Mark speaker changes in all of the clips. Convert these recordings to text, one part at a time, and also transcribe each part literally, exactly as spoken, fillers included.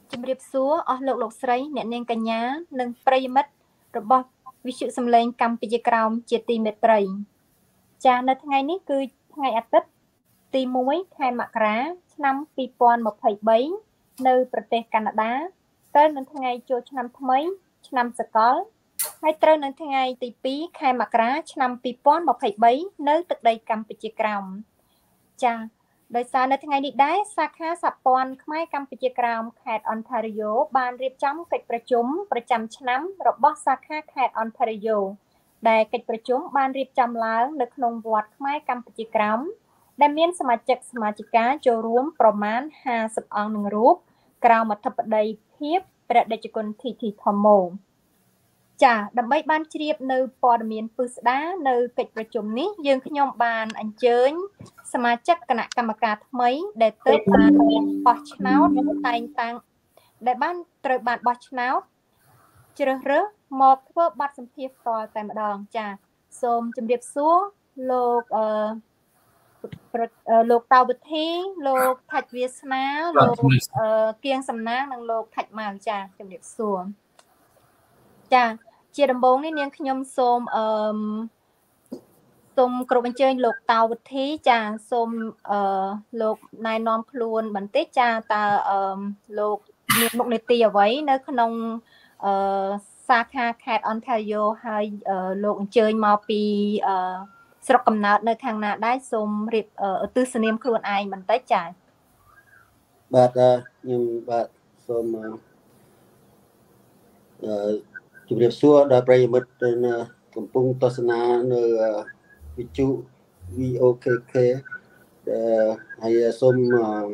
Speaker 1: ជំរាបសួរអស់លោកលោកស្រីអ្នកនាងកញ្ញានិងប្រិយមិត្តរបស់វិទ្យុសំឡេងកម្ពុជាក្រោមជាទីមេត្រីចានៅថ្ងៃនេះគឺថ្ងៃអាទិត្យទីមួយខែមករាឆ្នាំពីរពាន់ម្ភៃបីនៅប្រទេសកាណាដាត្រូវនៅថ្ងៃចូលឆ្នាំថ្មីឆ្នាំសកលហើយត្រូវនៅថ្ងៃទីពីរខែមករាឆ្នាំពីរពាន់ម្ភៃបីនៅទឹកដីកម្ពុជាក្រោមចាដោយសារនៅថ្ងៃនេះដែរសាខាសហព័ន្ធខ្មែរកម្ពុជាក្រោមខេត្ត Ontario បានរៀបចំកិច្ចប្រជុំប្រចាំឆ្នាំរបស់សាខាខេត្ត Ontario ដែលកិច្ចប្រជុំបានរៀបចំឡើងនៅក្នុងវត្តខ្មែរកម្ពុជាក្រោមដែលមានសមាជិកសមាជិកាចូលរួមប្រមាណห้าสิบអង្គនឹងរូបក្រោមអធិបតីភាពព្រះតេជគុណ ធី ធី ថូម៉ូចាដើម្បីបានជ្រាបនៅព័ត៌មានពិស្ដារនៅកិច្ចប្រជុំនេះយើងខ្ញុំបានអញ្ជើញសមាជិកគណៈកម្មការថ្មីដែលទើបបានបោះឆ្នោតតែងតាំងដែលបានត្រូវបានបោះឆ្នោតជ្រើសរើសមកធ្វើបទសម្ភាសន៍ផ្ទាល់តែម្ដងចាសូមជម្រាបសួរលោកអឺលោកតាវិធីលោកថាច់វាសនាលោកអឺគៀងសំណាងនិងលោកថាច់ម៉ៅចាជម្រាបសួរចាជាដំបូងនេះនាងខ្ញុំសូមអឺសូមគោរពអញ្ជើញលោកតាវិធីចាសូមអឺលោកណែនាំខ្លួនបន្តិចចាតើអឺលោកមានមុខនីតិអ្វីនៅក្នុងអឺសាខាខេត្ត Ontario ហើយលោកអញ្ជើញមកពីអឺស្រុកកំណើតនៅខាងណាដែរសូមរៀបឧទ្ទិសនាមខ្លួនឯងបន្តិចចា
Speaker 2: បាទខ្ញុំបាទសូមអឺជម្រាបសួរដល់ប្រិយមិត្តកំពុងទស្សនានៅវិទ្យុ វី អូ កេ កេ ហើយសូម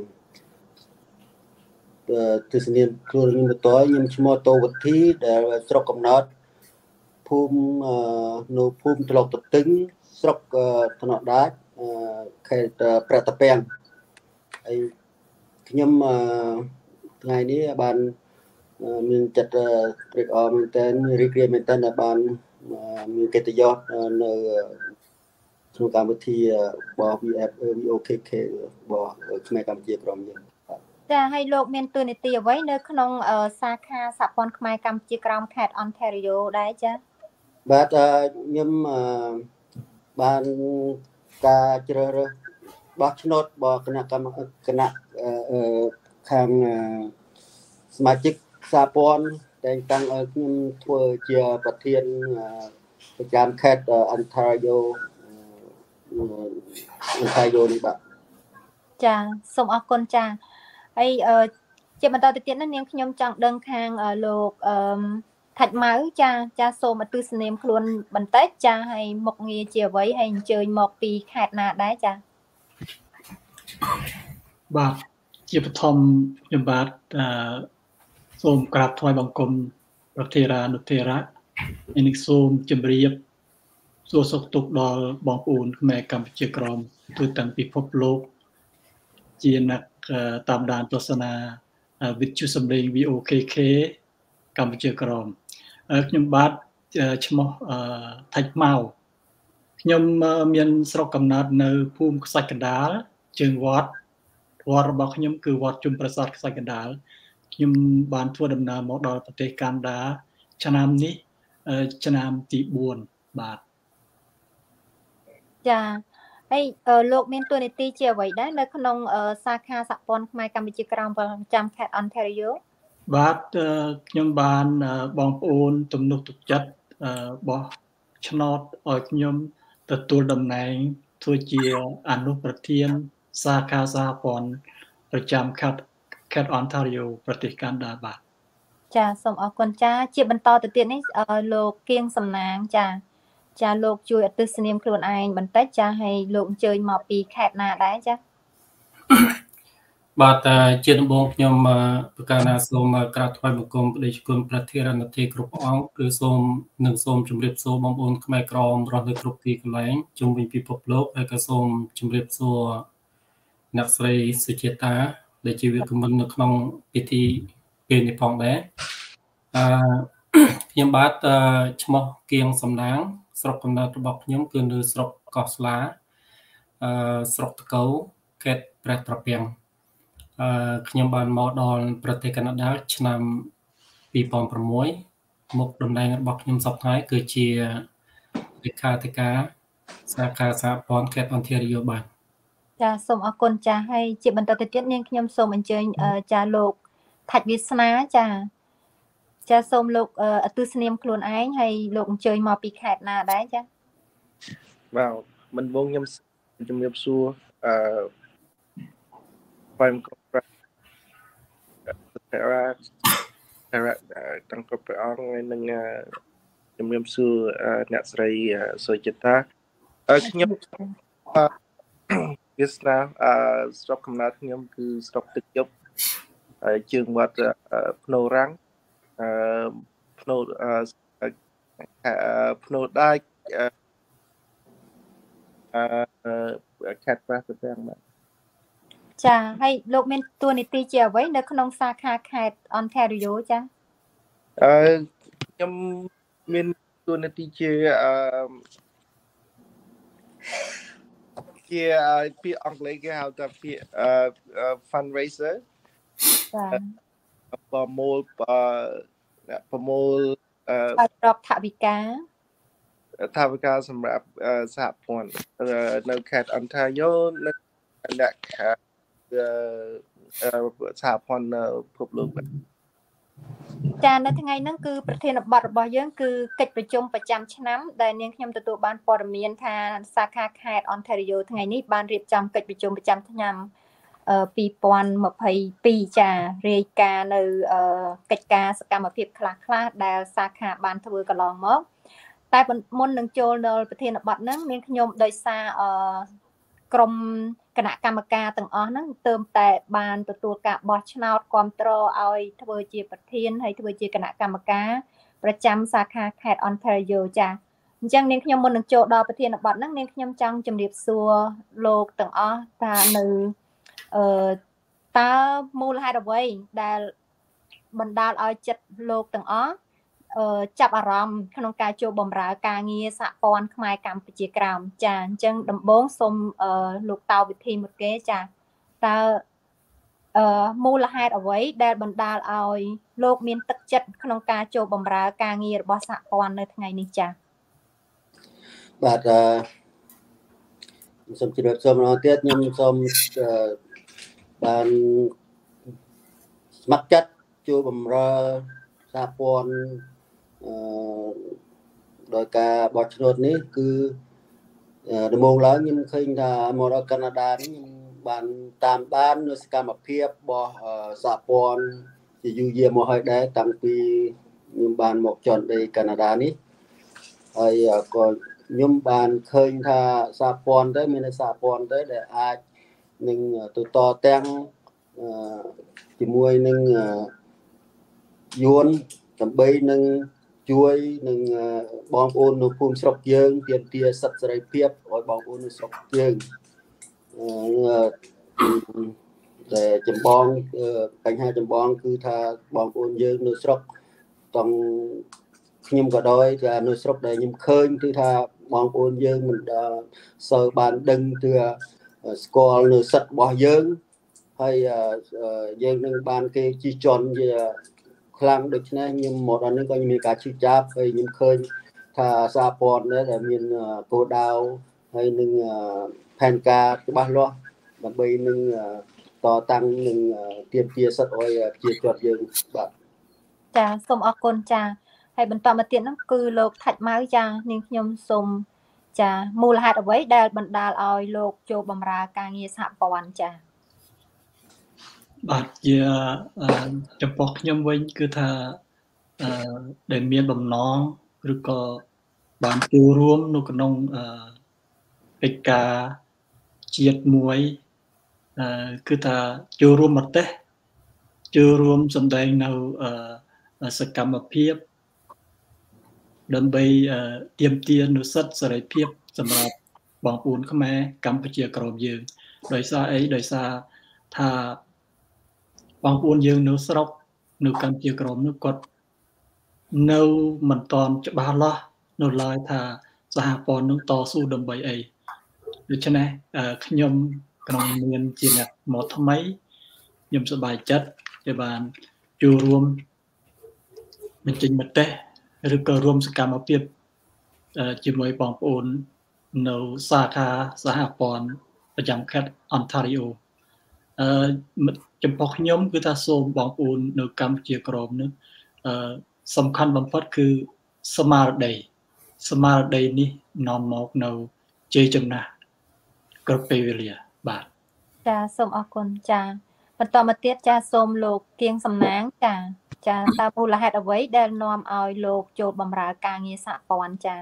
Speaker 2: ទស្សនាខ្លួនខ្ញុំបន្តខ្ញុំឈ្មោះតូវុធីដែលស្រុកកំណើតភូមិនៅភូមិត្លុកទទឹងស្រុកថ្នាក់ដាច់ខេត្តព្រះតាពាំងហើយខ្ញុំថ្ងៃនេះបានមានចិត្តត្រេកអរមែនទែនរីករាយមែនទែនដែលបានមានកិត្តិយសនៅក្នុងកម្មវិធីរបស់ វី អូ កេ កេ របស់ខ្មែរកម្ពុជាក្រមយើង
Speaker 1: ចាហើយលោកមានតួនាទីអ្វីនៅក្នុងសាខាសហព័ន្ធខ្មែរកម្ពុជាក្រោមខេត្ត Ontario ដែរចា
Speaker 2: បាទខ្ញុំបានការជ្រើសរើសបោះឆ្នោតរបស់គណៈកម្មគណៈខាងសមាជិកសហព័ន្ធតែងតាំងឲ្យខ្ញុំធ្វើជាប្រធានប្រចាំខេត្ត Ontario Ontario នេះបាទ
Speaker 1: ចាសូមអរគុណចាហើយជាបន្តទៅទៀតនេះនាងខ្ញុំចង់ដឹងខាងលោកអឺថាច់ម៉ៅចាចាសូមឧទ្ទិសនាមខ្លួនបន្តិចចាហើយមុខងារជាអ្វីហើយអញ្ជើញមកពីខេត្តណាដែរចា
Speaker 3: បាទជាបឋមខ្ញុំបាទអឺសូមក្រាបថ្វាយបង្គំប្រធារានុធារៈហើយនឹងសូមជម្រាបសួរសុខទុក្ខដល់បងប្អូនខ្មែរកម្ពុជាក្រមទូទាំងពិភពលោកជាអ្នកតាមដានទស្សនាវិទ្យុសំឡេង វី អូ កេ កេ កម្ពុជាក្រមខ្ញុំបាទឈ្មោះថាច់ម៉ៅខ្ញុំមានស្រុកកំណើតនៅភូមិខ្សាច់កណ្ដាលជើងវត្តវត្តរបស់ខ្ញុំគឺវត្តជុំប្រាសាទខ្សាច់កណ្ដាលខ្ញុំបានធ្វើដំណើរមកដល់ប្រទេសកាណាដាឆ្នាំនេះឆ្នាំទីបួនបាទ
Speaker 1: ចាហើយលោកមានតួនាទីជាអ្វីដែរនៅក្នុងសាខាសហព័ន្ធខ្មែរកម្ពុជាក្រោមប្រចាំខេត្ត Ontario
Speaker 3: បាទខ្ញុំបានបងប្អូនទំនុកទុកចិត្តបោះឆ្នោតឲ្យខ្ញុំទទួលតំណែងធ្វើជាអនុប្រធានសាខាសហព័ន្ធប្រចាំខេត្តខេត្ត Ontario ប្រទេសកាណាដាបាទ
Speaker 1: ចាសូមអរគុណចាជាបន្តទៅទៀតនេះលោកគៀងសំណាងចាចាលោកជួយឧទ្ទិសនាមខ្លួនឯងបន្តិចចាហើយលោកអញ្ជើញមកពីខេត្តណាដែរចា
Speaker 4: បាទជាដំបូងខ្ញុំប្រកាសណាសូមក្រាបថ្វាយបង្គំព្រះតេជគុណព្រះធិរណធិគ្រប់ព្រះអង្គគឺសូមនឹងសូមជម្រាបសួរបងប្អូនខ្មែរក្រមរស់នៅគ្រប់ទីកន្លែងជុំវិញពិភពលោកហើយក៏សូមជម្រាបសួរអ្នកស្រីសុជាតាដែលជាវាគ្មិននៅក្នុងពិធីពេលនេះផងដែរអឺខ្ញុំបាទឈ្មោះគៀងសំណាងស្រុកកំណើតរបស់ខ្ញុំគឺនៅស្រុកកោះស្លាអឺស្រុកតកូវខេត្តព្រះត្រពាំងអខ្ញុំបានមកដល់ប្រទេសកាណាដាឆ្នាំពីរពាន់ប្រាំមួយមុខតំណែងរបស់ខ្ញុំសប្តាហ៍គឺជាលេខាធិការសាខាសហព័ន្ធខេត្ត Ontario បាទ
Speaker 1: ចាសូមអរគុណចាហើយជាបន្តទៅទៀតនាងខ្ញុំសូមអញ្ជើញចាលោកថាច់វាសនាចាចាសូមលោកអទិស្នាមខ្លួនឯងហើយលោកអញ្ជើញមកពីខេត្តណាដែរចា
Speaker 5: បាទមិនបងខ្ញុំជំរាបសួរអឺខ្ញុំក៏ប្រាប់តែរ៉ាតែរ៉ាតាំងពីអង្គនឹងជំរាបសួរអ្នកស្រីសុចិតាខ្ញុំវាសនាអឺស្រុកកំណើតខ្ញុំគឺស្រុកទឹកយប់ហើយជើងវត្តភ្នូរាំងអឺភ្នូអឺភ្នូដាច់អឺខេត្តប្រសិទ្ធបាទ
Speaker 1: ចាហើយលោកមានតួនាទីជាអ្វីនៅក្នុងសាខាខេត្ត Ontario ចា
Speaker 5: អឺខ្ញុំមានតួនាទីជាអឺជាពាក្យអង់គ្លេសគេហៅថាពាក្យ fundraiser
Speaker 1: ចា
Speaker 5: ប្រមូលប្រមូលអឺ
Speaker 1: ប្រកបថវិកា
Speaker 5: ថវិកាសម្រាប់សហព័ន្ធនៅខេត្ត Ontario នៅអ្នកសហព័ន្ធពិភពលោក
Speaker 1: ចានៅថ្ងៃហ្នឹងគឺប្រធានបទរបស់យើងគឺកិច្ចប្រជុំប្រចាំឆ្នាំដែលនាងខ្ញុំទទួលបានព័ត៌មានថាសាខាខេត្ត Ontario ថ្ងៃនេះបានរៀបចំកិច្ចប្រជុំប្រចាំឆ្នាំពីរពាន់ម្ភៃពីរចារាយការណ៍នៅកិច្ចការសកម្មភាពខ្លះៗដែលសាខាបានធ្វើកន្លងមកតែមុននឹងចូលដល់ប្រធានបទហ្នឹងនាងខ្ញុំដោយសារក្រុមគណៈកម្មការទាំងអស់ហ្នឹងទើបតែបានទទួលការបោះឆ្នោតគាំទ្រឲ្យធ្វើជាប្រធានហើយធ្វើជាគណៈកម្មការប្រចាំសាខាខេត្ត Ontario ចាអញ្ចឹងនាងខ្ញុំមុននឹងចូលដល់ប្រធានបទហ្នឹងនាងខ្ញុំចង់ជម្រាបសួរលោកទាំងអស់ថានៅអឺតើមូលហេតុអ្វីដែលបណ្ដាលឲ្យចិត្តលោកទាំងអស់អឺចាប់អារម្មណ៍ក្នុងការចូលបម្រើការងារសហព័ន្ធខ្មែរកម្ពុជាក្រោមចាអញ្ចឹងដំបូងសូមអឺលោកតៅវិធីមួយគេចាតើអឺមូលហេតុអ្វីដែលបណ្ដាលឲ្យលោកមានទឹកចិត្តក្នុងការចូលបម្រើការងាររបស់សហព័ន្ធនៅថ្ងៃនេះចា
Speaker 2: បាទអឺសូមជម្រាបសួរម្ដងទៀតខ្ញុំសូមបានស្ម័គ្រចិត្តចូលបម្រើសហព័ន្ធអឺដោយការបោះឆ្នោតនេះគឺដំបូងឡើងខ្ញុំឃើញថាមកដល់កាណាដានេះខ្ញុំបានតាមដាននៅសកម្មភាពរបស់សហព័ន្ធជាយូរយារមកហើយដែរតាំងពីខ្ញុំបានមកចន់ដីកាណាដានេះហើយក៏ខ្ញុំបានឃើញថាសហព័ន្ធទៅមានសហព័ន្ធទៅដែលអាចនឹងទៅតទាំងជាមួយនឹងយួនដើម្បីនឹងជួយនឹងបងប្អូននៅភូមិស្រុកយើងទាមទារសិទ្ធិសេរីភាពឲ្យបងប្អូននៅស្រុកយើងតែចម្បងបញ្ហាចម្បងគឺថាបងប្អូនយើងនៅស្រុកต้องខ្ញុំក៏ដោយថានៅស្រុកដែលខ្ញុំឃើញគឺថាបងប្អូនយើងមិនសូវបានដឹងទៅស្គាល់នៅសិទ្ធិរបស់យើងហើយយើងនឹងបានគេជិះជាន់ជាខ្លាំងដូច្នេះខ្ញុំមកដល់នេះក៏មានការជិះចាប់ហើយខ្ញុំឃើញថាសហព័ន្ធដែលមានគោលដៅហើយនឹងផែនការច្បាស់លាស់ដើម្បីនឹងតតាំងនឹងទាមទារសិទ្ធិឲ្យប្រជាជនយើងបាទ
Speaker 1: ចាសូមអរគុណចាហើយបន្តមកទៀតហ្នឹងគឺលោកថាច់ម៉ៅចានាងខ្ញុំសូមចាមូលហេតុអ្វីដែលបណ្ដាលឲ្យលោកចូលបម្រើការងារសហព័ន្ធចា
Speaker 3: បាទជាចំពោះខ្ញុំវិញគឺថាអឺដែលមានបំណងឬក៏បានចូលរួមនៅក្នុងអឺកិច្ចការជាតិមួយអឺគឺថាចូលរួមប្រទេសចូលរួមសម្ដែងនៅអឺសកម្មភាពដើម្បីទាមទារនូវសិទ្ធិសេរីភាពសម្រាប់បងប្អូនខ្មែរកម្ពុជាក្រោមយើងដោយសារអីដោយសារថាបងប្អូនយើងនៅស្រុកនៅកម្ពុជាក្រោមនោះគាត់នៅមិនតាន់ច្បាស់លាស់នៅឡើយថាសហព័ន្ធនឹងតស៊ូដើម្បីអីដូច្នេះខ្ញុំក្នុងមានជាអ្នកមកថ្មីខ្ញុំសប្បាយចិត្តដែលបានចូលរួមបញ្ចេញមតិឬក៏រួមសកម្មភាពជាមួយបងប្អូននៅសាខាសហព័ន្ធប្រចាំខេត្ត Ontario អឺចំពោះខ្ញុំគឺថាសូមបងប្អូននៅកម្ពុជាក្រមនេះអឺសំខាន់បំផុតគឺស្មារតីស្មារតីនេះនាំមកនៅជ័យជំនះគ្រប់ពេលវេលាបាទ
Speaker 1: ចាសូមអរគុណចាបន្តមកទៀតចាសូមលោកគៀងសំណាងចាចាតើមូលហេតុអ្វីដែលនាំឲ្យលោកចូលបម្រើការងារសហព័ន្ធចា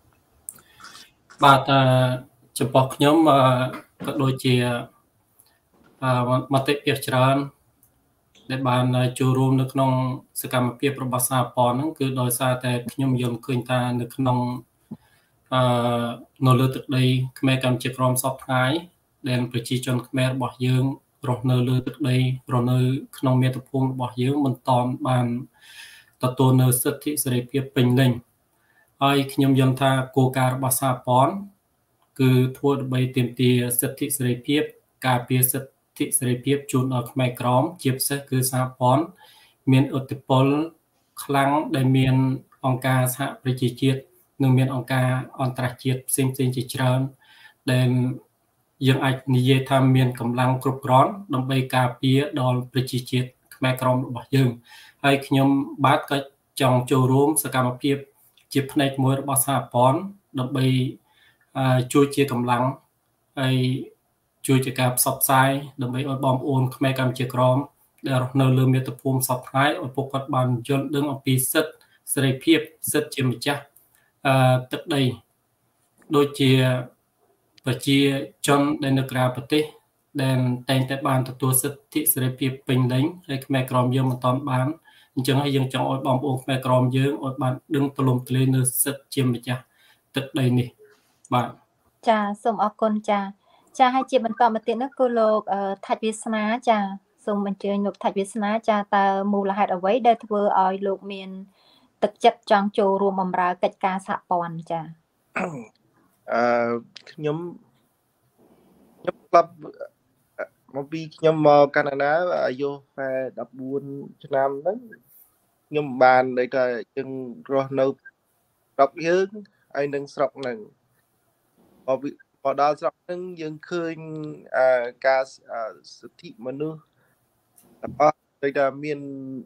Speaker 4: បាទចំពោះខ្ញុំក៏ដូចជាមតិភាគច្រើនដែលបានចូលរួមនៅក្នុងសកម្មភាពរបស់សហព័ន្ធហ្នឹងគឺដោយសារតែខ្ញុំយល់ឃើញថានៅក្នុងអឺនៅលើទឹកដីខ្មែរកម្ពុជាក្រមសពថ្ងៃដែលប្រជាជនខ្មែររបស់យើងរស់នៅលើទឹកដីរស់នៅក្នុងមាតុភូមិរបស់យើងមិនតាន់បានទទួលនៅសិទ្ធិសេរីភាពពេញលេញហើយខ្ញុំយល់ថាគោលការណ៍របស់សហព័ន្ធគឺធ្វើដើម្បីទាមទារសិទ្ធិសេរីភាពការពារសិទ្ធិសេរីភាពជូនដល់ខ្មែរក្រមជាពិសេសគឺសហព័ន្ធមានឥទ្ធិពលខ្លាំងដែលមានអង្គការសហប្រជាជាតិនិងមានអង្គការអន្តរជាតិផ្សេងៗជាច្រើនដែលយើងអាចនិយាយថាមានកម្លាំងគ្រប់គ្រាន់ដើម្បីការពារដល់ប្រជាជាតិខ្មែរក្រមរបស់យើងហើយខ្ញុំបាទក៏ចង់ចូលរួមសកម្មភាពជាផ្នែកមួយរបស់សហព័ន្ធដើម្បីជួយជាកម្លាំងហើយជួយជាការផ្សព្វផ្សាយដើម្បីឲ្យបងប្អូនខ្មែរកម្ពុជាក្រមដែលរស់នៅលើមាតុភូមិសពថ្ងៃឲ្យពួកគាត់បានយល់ដឹងអំពីសិទ្ធិសេរីភាពសិទ្ធិជាម្ចាស់អឺទឹកដីដូចជាប្រជាជនដែលនៅក្រៅប្រទេសដែលតែងតែបានទទួលសិទ្ធិសេរីភាពពេញលេញហើយខ្មែរក្រមយើងមិនទាន់បានអញ្ចឹងហើយយើងចង់ឲ្យបងប្អូនខ្មែរក្រមយើងឲ្យបានដឹងទូលំទូលាយនៅសិទ្ធិជាម្ចាស់ទឹកដីនេះបាទ
Speaker 1: ចាសូមអរគុណចាចាហើយជាបន្តមកទៀតនោះគឺលោកថាច់វាសនាចាសូមអញ្ជើញលោកថាច់វាសនាចាតើមូលហេតុអ្វីដែលធ្វើឲ្យលោកមានទឹកចិត្តចង់ចូលរួមបម្រើកិច្ចការសហព័ន្ធចា
Speaker 5: អឺខ្ញុំខ្ញុំក្លាប់មកពីខ្ញុំមកកាណាដាអាយុតែដប់បួនឆ្នាំហ្នឹងខ្ញុំបានដូចថាយើងរស់នៅស្រុកយើងហើយនឹងស្រុកហ្នឹងមកដល់ស្រុកហ្នឹងយើងឃើញការសិទ្ធិមនុស្សរបស់ដូចថាមាន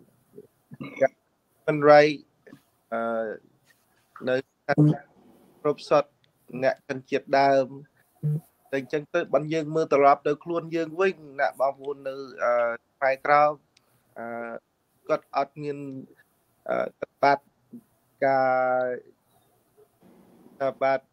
Speaker 5: មិនរៃអឺនៅគ្រប់សតអ្នកជនជាតិដើមតែអញ្ចឹងទៅបានយើងមើលត្រឡប់ទៅខ្លួនយើងវិញអ្នកបងប្អូននៅផ្នែកក្រៅអឺគាត់អត់មានអឺបាត់ការបាត់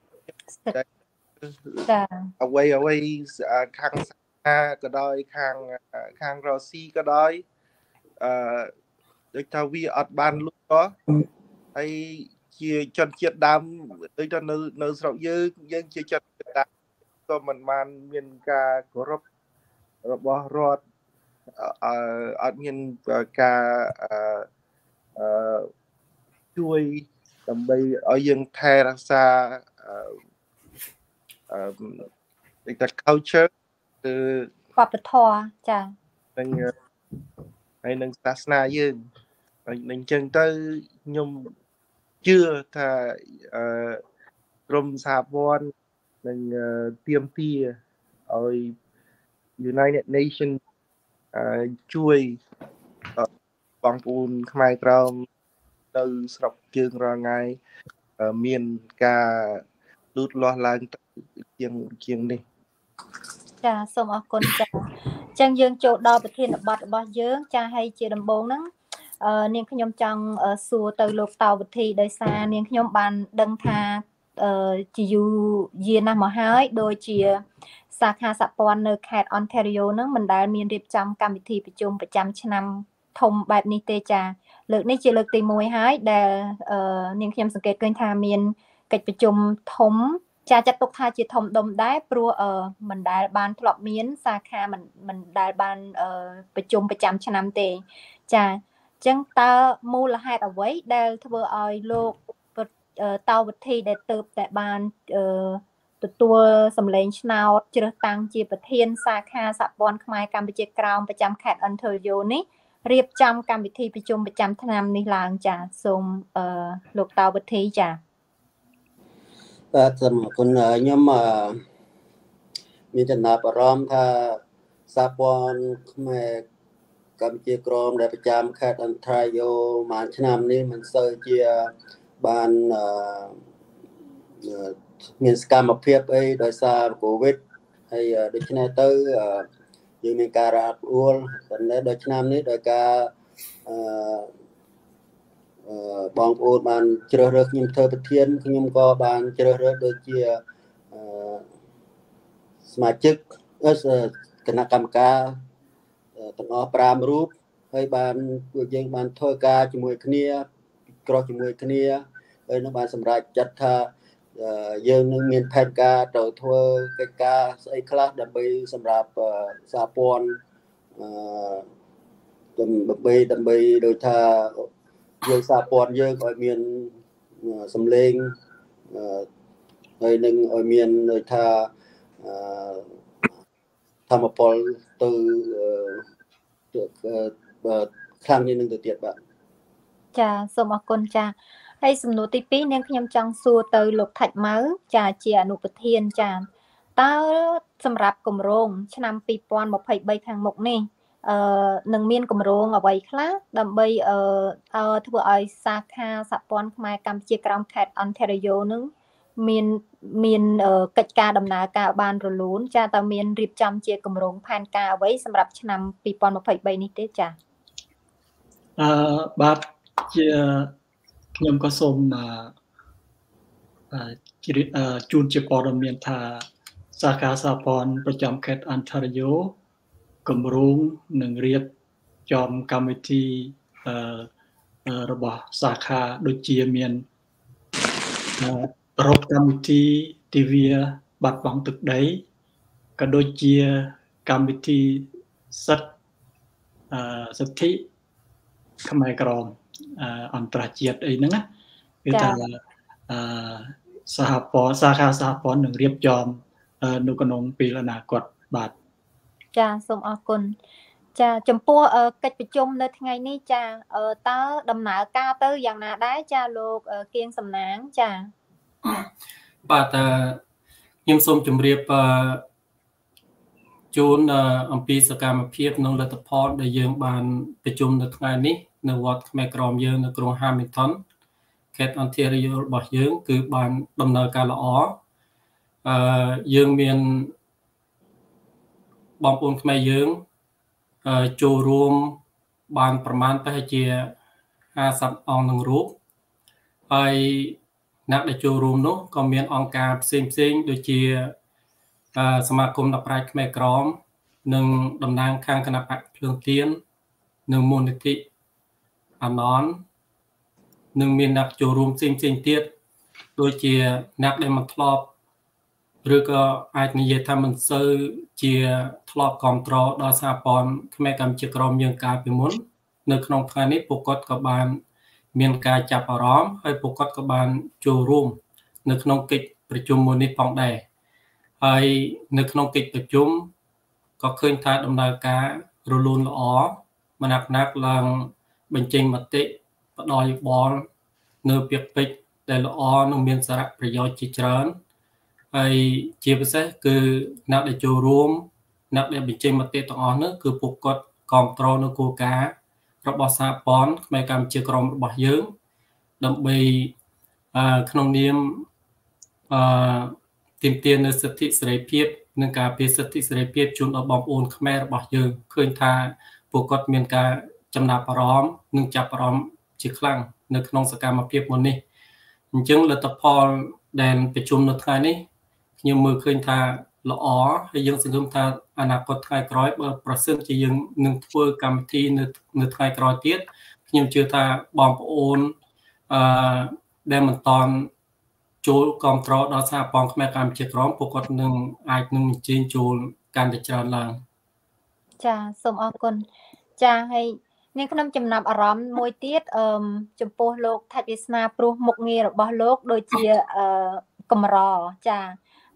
Speaker 5: ចាអ្វីអ្វីខាងសាខាក៏ដោយខាងខាងរ៉ូស៊ីក៏ដោយអឺដូចថាវាអត់បានលូតលាស់ហើយជាជនជាតិដើមដូចថានៅនៅស្រុកយើងយើងជាជនជាតិដើមក៏មិនបានមានការគោរពរបស់រដ្ឋអឺអត់មានការអឺអឺជួយដើម្បីឲ្យយើងថែរក្សាអឺអឺដូចថា culture គឺ
Speaker 1: វប្បធម៌ចា
Speaker 5: នឹងហើយនឹងសាសនាយើងហើយនឹងអញ្ចឹងទៅខ្ញុំជឿថាអឺក្រមសហព័ន្ធនឹងទាមទារឲ្យ United Nations ជួយបងប្អូនខ្មែរក្រមនៅស្រុកជើងរងថ្ងៃមានការលូតលាស់ឡើងទៅជាងជាងនេះ
Speaker 1: ចាសូមអរគុណចាអញ្ចឹងយើងចូលដល់ប្រធានបទរបស់យើងចាហើយជាដំបូងហ្នឹងអឺនាងខ្ញុំចង់សួរទៅលោកតាវិធីដោយសារនាងខ្ញុំបានដឹងថាអឺជាយូរយារណាស់មកហើយដូចជាសាខាសហព័ន្ធនៅខេត្ត Ontario ហ្នឹងមិនដែលមានរៀបចំកម្មវិធីប្រជុំប្រចាំឆ្នាំធំបែបនេះទេចាលើកនេះជាលើកទីមួយហើយដែលអឺនាងខ្ញុំសង្កេតឃើញថាមានកិច្ចប្រជុំធំចាចាត់ទុកថាជាធំដុំដែរព្រោះអឺមិនដែលបានធ្លាប់មានសាខាមិនមិនដែលបានអឺប្រជុំប្រចាំឆ្នាំទេចាអញ្ចឹងតើមូលហេតុអ្វីដែលធ្វើឲ្យលោកតាវិធីដែលទៅតែបានអឺទទួលសម្លេងឆ្នោតជ្រើសតាំងជាប្រធានសាខាសហព័ន្ធខ្មែរកម្ពុជាក្រោមប្រចាំខេត្ត Ontario នេះរៀបចំកម្មវិធីប្រជុំប្រចាំឆ្នាំនេះឡើងចាសូមអឺលោកតាវុធីចា
Speaker 2: បាទសូមអរគុណខ្ញុំមានចំណាប់អារម្មណ៍ថាសហព័ន្ធខ្មែរកម្ពុជាក្រមដែលប្រចាំខេត្ត Ontario មួយឆ្នាំនេះមិនសូវជាបានមានសកម្មភាពអីដោយសារ COVID ហើយដូច្នេះទៅយើងមានការរ៉ាប់អួលប៉ុន្តែដល់ឆ្នាំនេះដោយការអឺបងប្អូនបានជ្រើសរើសខ្ញុំធ្វើប្រធានខ្ញុំក៏បានជ្រើសរើសដូចជាអឺសមាជិកគណៈកម្មការទាំងអស់ប្រាំរូបហើយបានពួកយើងបានធ្វើការជាមួយគ្នាក្រោះជាមួយគ្នាហើយនឹងបានសម្រេចចាត់ថាយើងនឹងមានផែនការទៅធ្វើកិច្ចការស្អីខ្លះដើម្បីសម្រាប់សហព័ន្ធអឺដើម្បីដើម្បីដូចថាយើងសហព័ន្ធយើងឲ្យមានសម្លេងហើយនឹងឲ្យមានដូចថាអឺធម្មពលទៅខ្លាំងជាងនឹងទៅទៀតបាទ
Speaker 1: ចាសូមអរគុណចាហើយសំណួរទីពីរនាងខ្ញុំចង់សួរទៅលោកថាច់ម៉ៅចាជាអនុប្រធានចាតើសម្រាប់គម្រោងឆ្នាំពីរពាន់ម្ភៃបីខាងមុខនេះអឺនឹងមានគម្រោងអ្វីខ្លះដើម្បីអឺធ្វើឲ្យសាខាសហព័ន្ធខ្មែរកម្ពុជាក្រោមខេត្ត Ontario នឹងមានមានកិច្ចការដំណើរការបានរលូនចាតើមានរៀបចំជាគម្រោងផែនការអ្វីសម្រាប់ឆ្នាំពីរពាន់ម្ភៃបីនេះទេចា
Speaker 3: អឺបាទជាខ្ញុំក៏សូមអឺជូនជាព័ត៌មានថាសាខាសហព័ន្ធប្រចាំខេត្ត Ontario គម្រោងនឹងរៀបចំកម្មវិធីអឺរបស់សាខាដូចជាមានរកកម្មវិធីទិវាបាត់បង់ទឹកដីក៏ដូចជាកម្មវិធីសិទ្ធិអឺសិទ្ធិខ្មែរក្រមអន្តរជាតិអីហ្នឹងណាគឺថាអឺសហព័ន្ធសាខាសហព័ន្ធនឹងរៀបចំនៅក្នុងពេលអនាគតបាទ
Speaker 1: ចាសូមអរគុណចាចំពោះកិច្ចប្រជុំនៅថ្ងៃនេះចាតើដំណើរការទៅយ៉ាងណាដែរចាលោកគៀងសំណាងចា
Speaker 4: បាទខ្ញុំសូមជម្រាបជូនអំពីសកម្មភាពនិងលទ្ធផលដែលយើងបានប្រជុំនៅថ្ងៃនេះនៅវត្តខ្មែរក្រមយើងនៅក្រុង Hamilton ខេត្ត Ontario របស់យើងគឺបានដំណើរការល្អអឺយើងមានបងប្អូនខ្មែរយើងចូលរួមបានប្រមាណប្រហែលជាห้าสิบអង្គនឹងរូបហើយអ្នកដែលចូលរួមនោះក៏មានអង្គការផ្សេងផ្សេងដូចជាសមាគមអ្នកប្រាជ្ញខ្មែរក្រមនិងតំណាងខាងគណៈបកភ្លើងទៀននិងមូលនិធិអាណននិងមានអ្នកចូលរួមផ្សេងផ្សេងទៀតដូចជាអ្នកដែលមិនធ្លាប់ឬក៏អាចនិយាយថាមិនសូវជាធ្លាប់គ្រប់គ្រងដល់សហព័ន្ធខ្មែរកម្ពុជាក្រមយើងកាលពីមុននៅក្នុងថ្ងៃនេះពួកគាត់ក៏បានមានការចាប់អារម្មណ៍ហើយពួកគាត់ក៏បានចូលរួមនៅក្នុងកិច្ចប្រជុំមួយនេះផងដែរហើយនៅក្នុងកិច្ចប្រជុំក៏ឃើញថាដំណើរការរលូនល្អមិនណាក់ណាក់ឡើងបញ្ចេញមតិផ្ដល់យោបល់នៅពាក្យពេចន៍ដែលល្អនិងមានសារៈប្រយោជន៍ជាច្រើនហើយជាពិសេសគឺអ្នកដែលចូលរួមអ្នកដែលបញ្ចេញមតិទាំងអស់នោះគឺពួកគាត់គ្រប់គ្រងនៅគោលការណ៍របស់សហព័ន្ធខ្មែរកម្ពុជាក្រមរបស់យើងដើម្បីក្នុងនាមអឺទាមទារនៅសិទ្ធិសេរីភាពនិងការពារសិទ្ធិសេរីភាពជូនដល់បងប្អូនខ្មែររបស់យើងឃើញថាពួកគាត់មានការចំណាប់អារម្មណ៍និងចាប់អារម្មណ៍ជាខ្លាំងនៅក្នុងសកម្មភាពមួយនេះអញ្ចឹងលទ្ធផលដែលប្រជុំនៅថ្ងៃនេះខ្ញុំមើលឃើញថាល្អហើយយើងសង្ឃឹមថាអនាគតថ្ងៃក្រោយបើប្រសិនជាយើងនឹងធ្វើកម្មវិធីនៅនៅថ្ងៃក្រោយទៀតខ្ញុំជឿថាបងប្អូនអឺដែលមិនតន់ចូលគ្រប់គ្រងដល់សហព័ន្ធខ្មែរកម្ពុជាក្រមពួកគាត់នឹងអាចនឹងអញ្ជើញចូលកាន់តែច្រើនឡើង
Speaker 1: ចាសូមអរគុណចាហើយនាងខ្ញុំចំណាប់អារម្មណ៍មួយទៀតអឺចំពោះលោកថាច់វាសនាព្រោះមុខងាររបស់លោកដូចជាអឺកម្រចា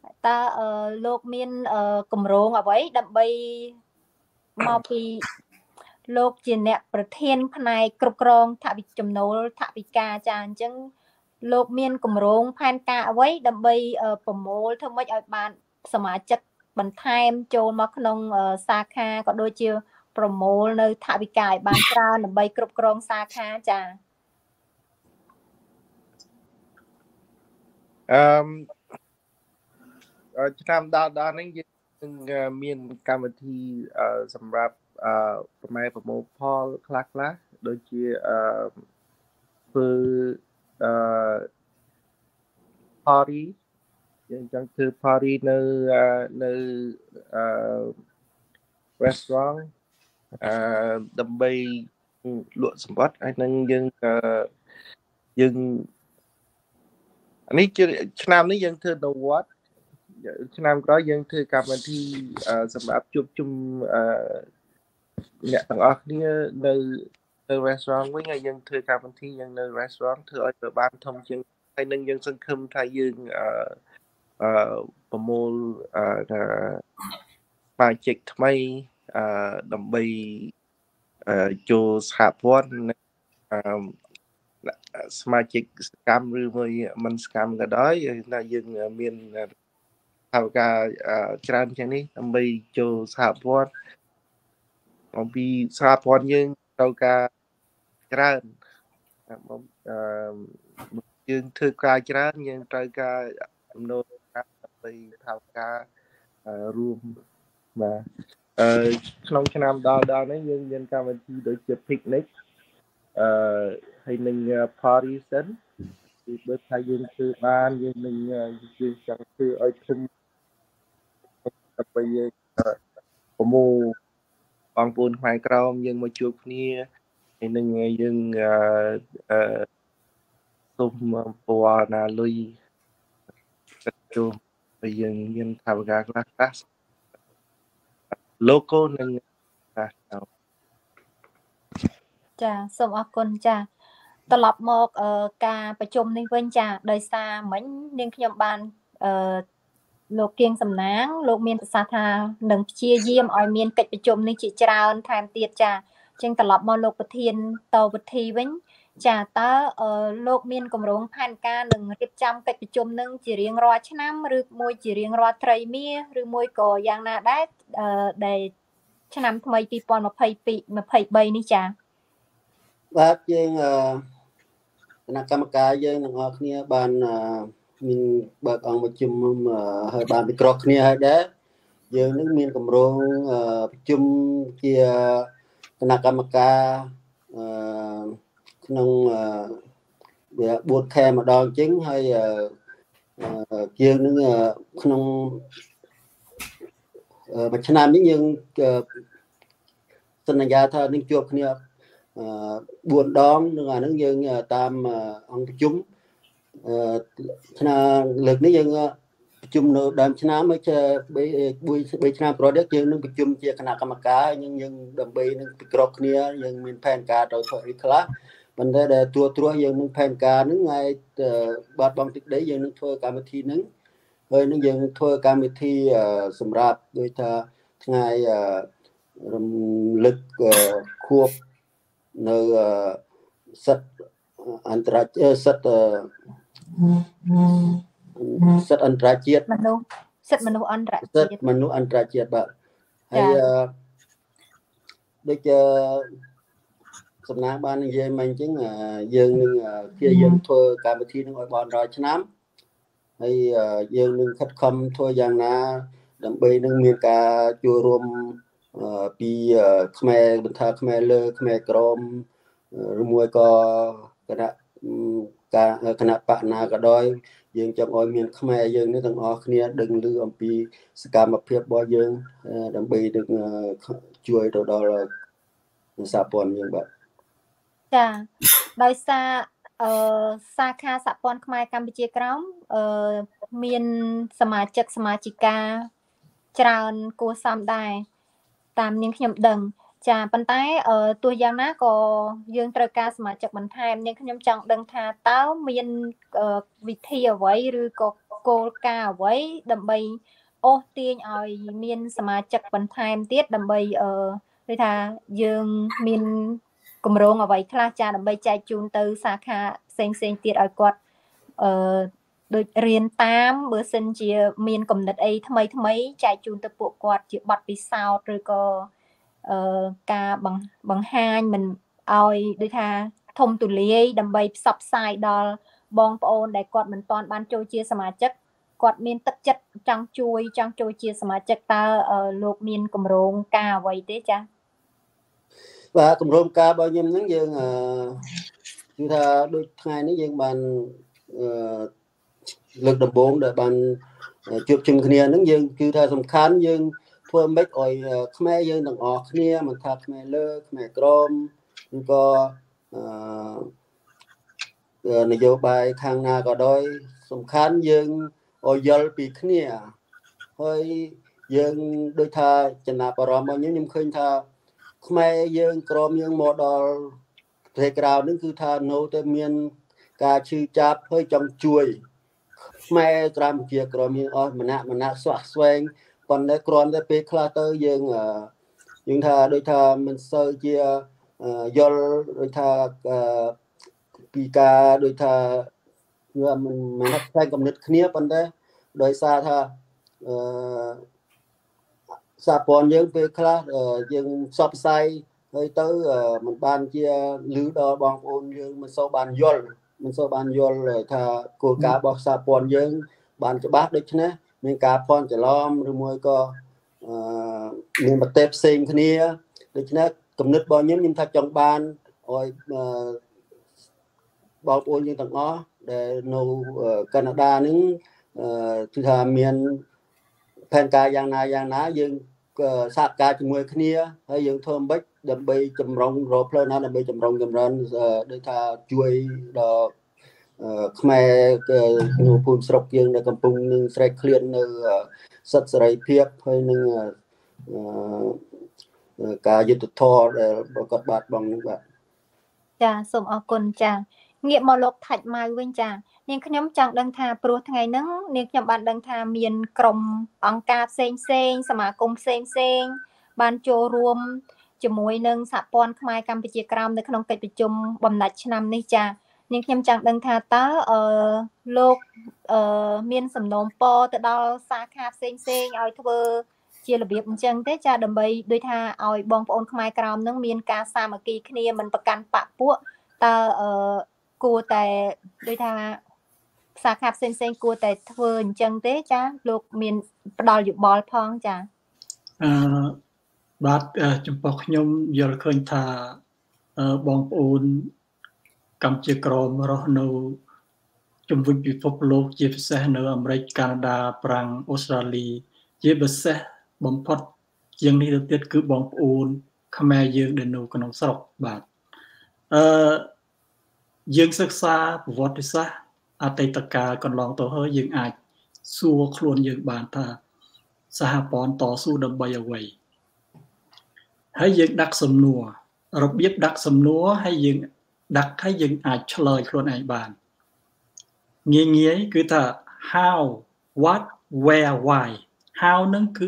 Speaker 1: តើលោកមានគម្រោងអ្វីដើម្បីមកពីលោកជាអ្នកប្រធានផ្នែកគ្រប់គ្រងថវិកាចំណូលថវិកាចាអញ្ចឹងលោកមានគម្រោងផែនការអ្វីដើម្បីប្រមូលធ្វើម៉េចឲ្យបានសមាជិកបន្ថែមចូលមកក្នុងសាខាក៏ដូចជាប្រមូលនៅថវិកាឲ្យបានច្រើនដើម្បីគ្រប់គ្រងសាខាចា
Speaker 5: អឺឆ្នាំដល់ដល់នេះយើងមានកម្មវិធីសម្រាប់អឺប្រម៉ែប្រមូលផលខ្លះខ្លះដូចជាអឺធ្វើអឺ party យើងចង់ធ្វើ party នៅនៅអឺ restaurant អឺដើម្បីលក់សម្បត្តិហើយនឹងយើងអឺយើងនេះជាឆ្នាំនេះយើងធ្វើនៅវត្តឆ្នាំក្រោយយើងធ្វើកម្មវិធីសម្រាប់ជួបជុំអឺអ្នកទាំងអស់គ្នានៅនៅ restaurant វិញហើយយើងធ្វើកម្មវិធីយើងនៅ restaurant ធ្វើឲ្យវាបានធំជាងហើយនឹងយើងសង្ឃឹមថាយើងអឺអឺប្រមូលអឺសមាជិកថ្មីអឺដើម្បីអឺចូលសហព័ន្ធអឺសមាជិកសកម្មឬមួយមិនសកម្មក៏ដោយតែយើងមានថវិកាច្រើនជាងនេះដើម្បីចូលសហព័ន្ធអំពីសហព័ន្ធយើងត្រូវការច្រើនអឺយើងធ្វើការច្រើនយើងត្រូវការចំណូលដើម្បីថវិការួមបាទអឺក្នុងឆ្នាំដល់ដល់នេះយើងមានកម្មវិធីដូចជា picnic អឺហើយនឹង party set គឺបើថាយើងធ្វើបានយើងនឹងយើងចង់ធ្វើឲ្យធំដើម្បីយើងប្រមូលបងប្អូនខ្មែរក្រមយើងមកជួបគ្នាហើយនឹងយើងអឺសូមពរណាលុយជួបហើយយើងមានថវិកាខ្លះខ្លះ logo នឹង
Speaker 1: ចាសូមអរគុណចាត្រឡប់មកការប្រជុំនេះវិញចាដោយសារមិញនាងខ្ញុំបានអឺលោកគៀងសំណាងលោកមានប្រសាសន៍ថានឹងព្យាយាមឲ្យមានកិច្ចប្រជុំនេះជាច្រើនថែមទៀតចាអញ្ចឹងត្រឡប់មកលោកប្រធានតវវិធីវិញចាតើលោកមានគម្រោងផែនការនឹងរៀបចំកិច្ចប្រជុំនឹងជារៀងរាល់ឆ្នាំឬមួយជារៀងរាល់ត្រីមាសឬមួយក៏យ៉ាងណាដែរដែលឆ្នាំថ្មីពីរពាន់ម្ភៃពីរ ម្ភៃបីនេះចា
Speaker 2: បាទយើងគណៈកម្មការយើងទាំងអស់គ្នាបានមានបើកអង្គប្រជុំហើយបានពិគ្រោះគ្នាហើយដែរយើងនឹងមានគម្រោងប្រជុំជាគណៈកម្មការអឺក្នុងវាបួនខែម្ដងចឹងហើយយើងនឹងក្នុងមួយឆ្នាំនេះយើងសន្យាថានឹងជួបគ្នាបួនដងនឹងអានឹងយើងតាមអង្គប្រជុំឆ្នាំលើកនេះយើងប្រជុំនៅដើមឆ្នាំហើយជាបីឆ្នាំក្រោយទៀតយើងនឹងប្រជុំជាគណៈកម្មការយើងយើងដើម្បីនឹងពិគ្រោះគ្នាយើងមានផែនការទៅធ្វើអីខ្លះប៉ុន្តែដែលទួត្រួសយើងនឹងផែនការហ្នឹងហើយបាត់បង់ទឹកដីយើងនឹងធ្វើកម្មវិធីហ្នឹងហើយនឹងយើងធ្វើកម្មវិធីសម្រាប់ដូចថាថ្ងៃរំលឹកខួបនៅសិទ្ធិអន្តរជាតិសិទ្ធិសិទ្ធិអន្តរជាតិ
Speaker 1: មនុស្សសិទ្ធិមនុស្សអន្តរជាតិ
Speaker 2: សិទ្ធិមនុស្សអន្តរជាតិបាទហើយដូចជាសំណាងបាននិយាយមកអញ្ចឹងយើងនឹងព្យាយាមធ្វើកម្មវិធីនឹងឲ្យបានរាល់ឆ្នាំហើយយើងនឹងខិតខំធ្វើយ៉ាងណាដើម្បីនឹងមានការចូលរួមពីខ្មែរបន្តខ្មែរលើខ្មែរក្រមឬមួយក៏គណៈការគណៈបកណាក៏ដោយយើងចង់ឲ្យមានខ្មែរយើងនេះទាំងអស់គ្នាដឹងឮអំពីសកម្មភាពរបស់យើងដើម្បីនឹងជួយទៅដល់សហព័ន្ធយើងបាទ
Speaker 1: ចាដោយសារអឺសាខាសហព័ន្ធខ្មែរកម្ពុជាក្រោមអឺមានសមាជិកសមាជិកាច្រើនគួរសមដែរតាមនាងខ្ញុំដឹងចាប៉ុន្តែទោះយ៉ាងណាក៏យើងត្រូវការសមាជិកបន្ថែមនាងខ្ញុំចង់ដឹងថាតើមានវិធីអ្វីឬក៏គោលការណ៍អ្វីដើម្បីអូសទាញឲ្យមានសមាជិកបន្ថែមទៀតដើម្បីអឺដូចថាយើងមានគម្រោងអ្វីខ្លះចាដើម្បីចែកជូនទៅសាខាផ្សេងផ្សេងទៀតឲ្យគាត់អឺដូចរៀនតាមបើសិនជាមានគំនិតអីថ្មីថ្មីចែកជូនទៅពួកគាត់ជាបទពិសោធន៍ឬក៏អឺការបង្ហាញមិនឲ្យដូចថាធំទូលាយដើម្បីផ្សព្វផ្សាយដល់បងប្អូនដែលគាត់មិនទាន់បានចូលជាសមាជិកគាត់មានទឹកចិត្តចង់ជួយចង់ចូលជាសមាជិកតើលោកមានគម្រោងការអ្វីទេចា៎
Speaker 2: បាទគម្រោងការរបស់ខ្ញុំហ្នឹងយើងអឺគឺថាដូចថ្ងៃនេះយើងបានអឺលើកដំបូងដែលបានជួបជុំគ្នាហ្នឹងយើងគឺថាសំខាន់យើងធ្វើម៉េចឲ្យខ្មែរយើងទាំងអស់គ្នាមិនថាខ្មែរលើខ្មែរក្រមឬក៏អឺនយោបាយខាងណាក៏ដោយសំខាន់យើងឲ្យយល់ពីគ្នាហើយយើងដូចថាចំណាប់អារម្មណ៍របស់ខ្ញុំខ្ញុំឃើញថាខ្មែរយើងក្រមយើងមកដល់ប្រទេសក្រៅហ្នឹងគឺថានៅតែមានការឈឺចាប់ហើយចង់ជួយខ្មែរក្រមជាក្រមយើងអស់ម្នាក់ម្នាក់ស្វាក់ស្វែងប៉ុន្តែគ្រាន់តែពេលខ្លះទៅយើងយើងថាដូចថាមិនសូវជាយល់ដូចថាពីការដូចថាវាមិនមិនផ្សេងគំនិតគ្នាប៉ុន្តែដោយសារថាអឺសហព័ន្ធយើងពេលខ្លះយើងផ្សព្វផ្សាយហើយទៅមិនបានជាឮដល់បងប្អូនយើងមិនសូវបានយល់មិនសូវបានយល់ថាគោលការណ៍របស់សហព័ន្ធយើងបានច្បាស់ដូច្នេះមានការភ័ន្តច្រឡំឬមួយក៏អឺមានប្រទេសផ្សេងគ្នាដូច្នេះគំនិតរបស់ខ្ញុំខ្ញុំថាចង់បានឲ្យបងប្អូនយើងទាំងអស់ដែលនៅកាណាដាហ្នឹងគឺថាមានផែនការយ៉ាងណាយ៉ាងណាយើងសហការជាមួយគ្នាហើយយើងធ្វើមិនដើម្បីចម្រុងរកផ្លូវណាដើម្បីចម្រុងចម្រើនដូចថាជួយដល់ខ្មែរនៅភូមិស្រុកយើងនៅកំពុងនឹងស្រែកឃ្លាននៅសិទ្ធិសេរីភាពហើយនឹងការយុត្តិធម៌ដែលប្រកបបាត់បង់នេះបាទ
Speaker 1: ចាសូមអរគុណចាងាកមកលោកថាច់ម៉ៅវិញចានាងខ្ញុំចង់ដឹងថាព្រោះថ្ងៃហ្នឹងនាងខ្ញុំបានដឹងថាមានក្រុមអង្គការផ្សេងផ្សេងសមាគមផ្សេងផ្សេងបានចូលរួមជាមួយនឹងសហព័ន្ធខ្មែរកម្ពុជាក្រោមនៅក្នុងកិច្ចប្រជុំបំណាច់ឆ្នាំនេះចានាងខ្ញុំចង់ដឹងថាតើអឺលោកអឺមានសំណូមពរទៅដល់សាខាផ្សេងផ្សេងឲ្យធ្វើជារបៀបអញ្ចឹងទេចាដើម្បីដូចថាឲ្យបងប្អូនខ្មែរក្រោមនឹងមានការសាមគ្គីគ្នាមិនប្រកាន់បកពួកតើអឺគួរតែដូចថាសាខាផ្សេងផ្សេងគួរតែធ្វើអញ្ចឹងទេចាលោកមានផ្ដល់យោបល់ផងចា
Speaker 3: អឺបាទចំពោះខ្ញុំយល់ឃើញថាបងប្អូនកម្ពុជាក្រមរស់នៅជំវិញពិភពលោកជាពិសេសនៅអាមេរិកកាណាដាប្រាំងអូស្ត្រាលីជាពិសេសបំផុតជាងនេះទៅទៀតគឺបងប្អូនខ្មែរយើងដែលនៅក្នុងស្រុកបាទអឺយើងសិក្សាប្រវត្តិសាស្ត្រអតីតកាលកន្លងទៅហើយយើងអាចសួរខ្លួនយើងបានថាសហព័ន្ធតស៊ូដើម្បីអ្វីហើយយើងដាក់សំណួររបៀបដាក់សំណួរហើយយើងដាក់ឲ្យយើងអាចឆ្លើយខ្លួនឯងបានងាយងាយគឺថា how what where why how នឹងគឺ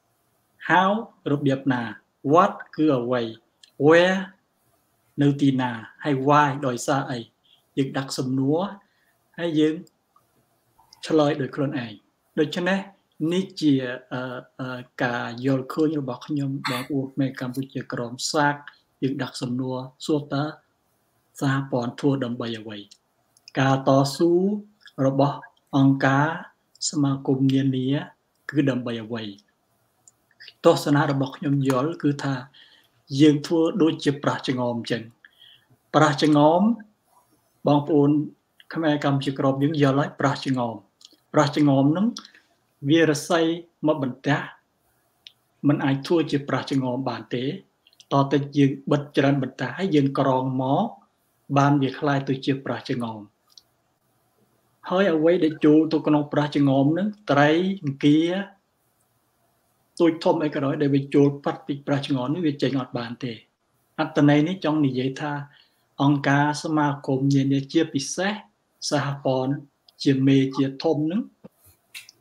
Speaker 3: how របៀបណា what គឺអ្វី where នៅទីណាហើយ why ដោយសារអីយើងដាក់សំណួរហើយយើងឆ្លើយដោយខ្លួនឯងដូច្នេះនេះជាការយល់ឃើញរបស់ខ្ញុំបងប្អូនខ្មែរកម្ពុជាក្រមសាកយើងដាក់សំណួរសួរតើសហព័ន្ធធ្វើដើម្បីអ្វីការតស៊ូរបស់អង្គការសមាគមនានាគឺដើម្បីអ្វីទស្សនៈរបស់ខ្ញុំយល់គឺថាយើងធ្វើដូចជាប្រះចងំអញ្ចឹងប្រះចងំបងប្អូនខ្មែរកម្ពុជាក្រមយើងយល់ហើយប្រះចងំប្រះចងំហ្នឹងវារស័យមកបន្ទះมันអាចធ្វើជាប្រះចងំបានទេតទៅយើងបិទច្រើនបន្ទះហើយយើងក្រងមកបានវាคล้ายទៅជាប្រះចងំហើយអ្វីដែលចូលទៅក្នុងប្រះចងំហ្នឹងត្រីអង្គាទូចធំអីក៏ដោយដែលវាចូលប៉ាត់ពីប្រះចងំនេះវាចេញអត់បានទេអត្តន័យនេះចង់និយាយថាអង្គការសមាគមនានាជាពិសេសសហព័ន្ធជាមេជាធំហ្នឹង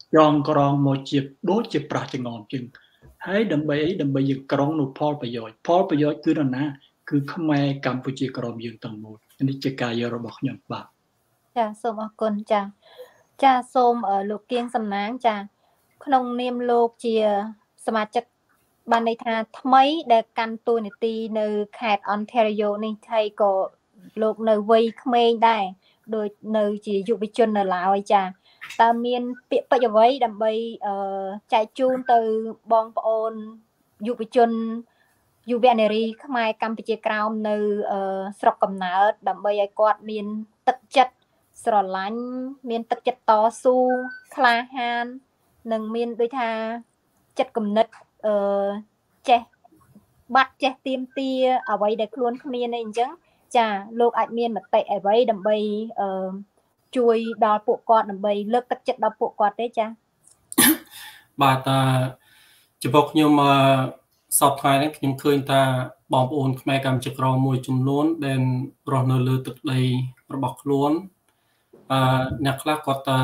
Speaker 3: Trong còn một chiếc đốt chiếc pra chừng ngọn chừng hãy đầm bầy ấy đầm bầy dương còn nụ Paul bây giờ Paul bây giờ cứ là na cứ không ai Campuchia còn dương tầng một nên chỉ cả giờ rồi bọc nhập bạc.
Speaker 1: Chaសូមអរគុណចាចាសូមលោកគៀងសំណាងចាក្នុងនាមលោកជាសមាជិកបានន័យថាថ្មីដែលកាន់តួនាទីនៅខេត្ត Ontario នេះហើយក៏លោកនៅវ័យក្មេងដែរដូចនៅជាយុវជននៅឡើយចាតើមានពាក្យពេចន៍អ្វីដើម្បីចែកជូនទៅបងប្អូនយុវជនយុវនារីខ្មែរកម្ពុជាក្រោមនៅស្រុកកំណើតដើម្បីឲ្យគាត់មានទឹកចិត្តស្រឡាញ់មានទឹកចិត្តតស៊ូក្លាហាននិងមានដូចថាចិត្តគំនិតអឺចេះបាត់ចេះទៀមទាអ្វីដែលខ្លួនគ្មានអីអញ្ចឹងចាលោកអាចមានមតិអ្វីដើម្បីអឺជួយដល់ពួកគាត់ដើម្បីលើកទឹកចិត្តដល់ពួកគាត់ទេចា
Speaker 4: បាទចំពោះខ្ញុំសពថ្ងៃនេះខ្ញុំឃើញថាបងប្អូនខ្មែរកម្ពុជាក្រមមួយចំនួនដែលរស់នៅលើទឹកដីរបស់ខ្លួនអឺអ្នកខ្លះគាត់ថា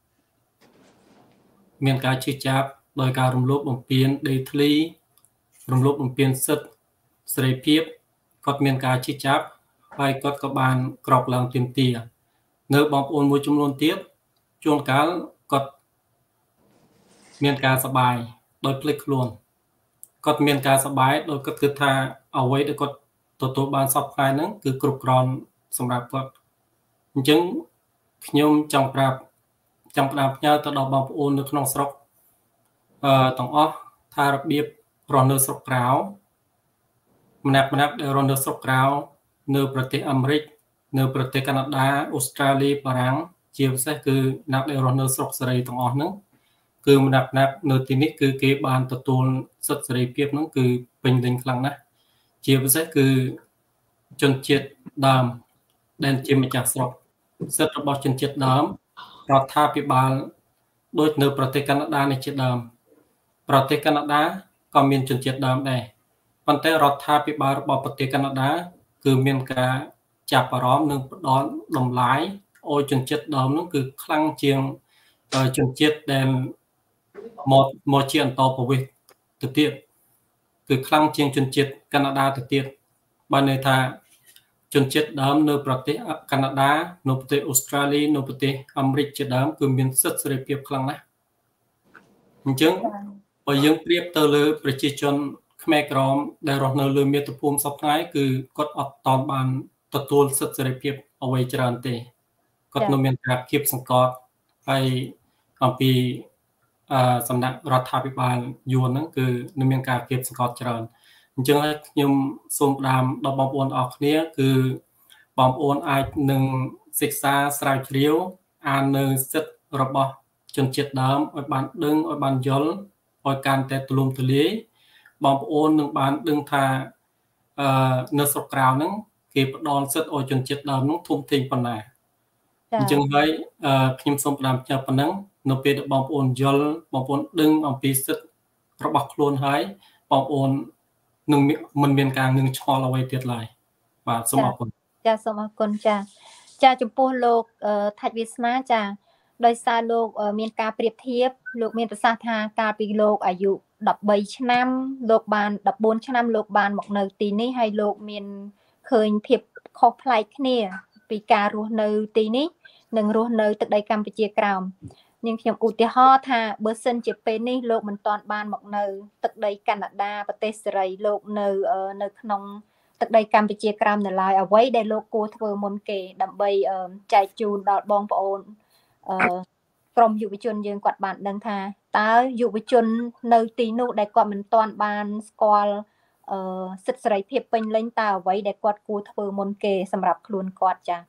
Speaker 4: មានការជឿចាប់ដោយការរំលោភបំពានដីធ្លីរំលោភបំពានសិទ្ធិសេរីភាពគាត់មានការជឿចាប់ហើយគាត់ក៏បានក្រោកឡើងទាមទារនៅបងប្អូនមួយចំនួនទៀតជួនកាលគាត់មានការសប្បាយដោយភ្លេចខ្លួនគាត់មានការសប្បាយដោយគាត់គិតថាអ្វីដែលគាត់ទទួលបានសពថ្ងៃហ្នឹងគឺគ្រប់គ្រាន់សម្រាប់គាត់អញ្ចឹងខ្ញុំចង់ប្រាប់ចង់ផ្ដាំផ្ញើទៅដល់បងប្អូននៅក្នុងស្រុកអឺទាំងអស់ថារបៀបរស់នៅស្រុកក្រៅម្នាក់ម្នាក់ដែលរស់នៅស្រុកក្រៅនៅប្រទេសអាមេរិកនៅប្រទេសកាណាដាអូស្ត្រាលីបារាំងជាពិសេសគឺអ្នកដែលរស់នៅស្រុកសេរីទាំងអស់ហ្នឹងគឺម្នាក់ម្នាក់នៅទីនេះគឺគេបានទទួលសិទ្ធិសេរីភាពហ្នឹងគឺពេញលេញខ្លាំងណាស់ជាពិសេសគឺជនជាតិដើមដែលជាម្ចាស់ស្រុកសិទ្ធិរបស់ជនជាតិដើមរដ្ឋាភិបាលដូចនៅប្រទេសកាណាដានេះជាដើមប្រទេសកាណាដាក៏មានជនជាតិដើមដែរប៉ុន្តែរដ្ឋាភិបាលរបស់ប្រទេសកាណាដាគឺមានការចាប់អារម្មណ៍និងផ្ដល់តម្លៃឲ្យជនជាតិដើមនោះគឺខ្លាំងជាងជនជាតិដែលមកមកជាអន្តរប្រវេសន៍ទៅទៀតគឺខ្លាំងជាងជនជាតិកាណាដាទៅទៀតបានន័យថាជនជាតិដើមនៅប្រទេសកាណាដានៅប្រទេសអូស្ត្រាលីនៅប្រទេសអាមេរិកជាដើមគឺមានសិទ្ធិសេរីភាពខ្លាំងណាស់អញ្ចឹងបើយើងប្រៀបទៅលើប្រជាជនខ្មែរក្រមដែលរស់នៅលើមាតុភូមិសពថ្ងៃគឺគាត់អត់តន់បានទទួលសិទ្ធិសេរីភាពអ្វីច្រើនទេគាត់នៅមានការគៀបសង្កត់ហើយអំពីអឺសំណាក់រដ្ឋាភិបាលយួនហ្នឹងគឺនៅមានការគៀបសង្កត់ច្រើនអញ្ចឹងហើយខ្ញុំសូមផ្ដាំដល់បងប្អូនអរគ្នាគឺបងប្អូនអាចនឹងសិក្សាស្រាវជ្រាវអាននៅសិទ្ធិរបស់ជនជាតិដើមឲ្យបានដឹងឲ្យបានយល់ឲ្យកាន់តែទូលំទូលាយបងប្អូននឹងបានដឹងថាអឺនៅស្រុកក្រៅហ្នឹងគេផ្ដល់សិទ្ធិឲ្យជនជាតិដើមហ្នឹងធំធេងប៉ុណ្ណាអញ្ចឹងហើយខ្ញុំសូមផ្ដាំផ្ញើប៉ុណ្ណឹងនៅពេលដែលបងប្អូនយល់បងប្អូនដឹងអំពីសិទ្ធិរបស់ខ្លួនហើយបងប្អូននឹងមិនមានការងឹងឆ្ងល់អ្វីទៀតឡើយបាទសូមអរគុណ
Speaker 1: ចាសូមអរគុណចាចាចំពោះលោកថាច់វាសនាចាដោយសារលោកមានការប្រៀបធៀបលោកមានប្រសាសន៍ថាកាលពីលោកអាយុដប់បីឆ្នាំលោកបានដប់បួនឆ្នាំលោកបានមកនៅទីនេះហើយលោកមានឃើញភាពខុសប្លែកគ្នាពីការរស់នៅទីនេះនិងរស់នៅទឹកដីកម្ពុជាក្រោមនាងខ្ញុំឧទាហរណ៍ថាបើសិនជាពេលនេះលោកមិនទាន់បានមកនៅទឹកដីកាណាដាប្រទេសសេរីលោកនៅនៅក្នុងទឹកដីកម្ពុជាក្រោមនៅឡើយអ្វីដែលលោកគួរធ្វើមុនគេដើម្បីចែកជូនដល់បងប្អូនអឺក្រមយុវជនយើងគាត់បានដឹងថាតើយុវជននៅទីនោះដែលគាត់មិនទាន់បានស្គាល់អឺសិទ្ធិសេរីភាពពេញលេញតើអ្វីដែលគាត់គួរធ្វើមុនគេសម្រាប់ខ្លួនគាត់ចា៎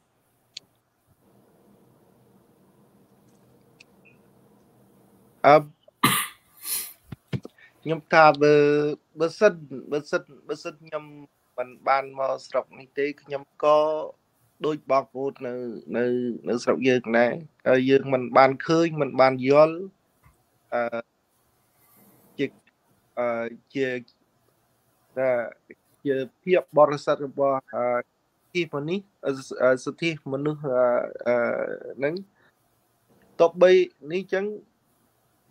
Speaker 5: អឺខ្ញុំថាបើបើសិនបើសិនបើសិនខ្ញុំមិនបានមកស្រុកនេះទេខ្ញុំក៏ដូចបងប្អូននៅនៅនៅស្រុកយើងដែរហើយយើងមិនបានឃើញមិនបានយល់អឺជាអឺជាថាជាភាពបរិសុទ្ធរបស់អឺទីមនុស្សសិទ្ធិមនុស្សអឺហ្នឹងតបបីនេះចឹង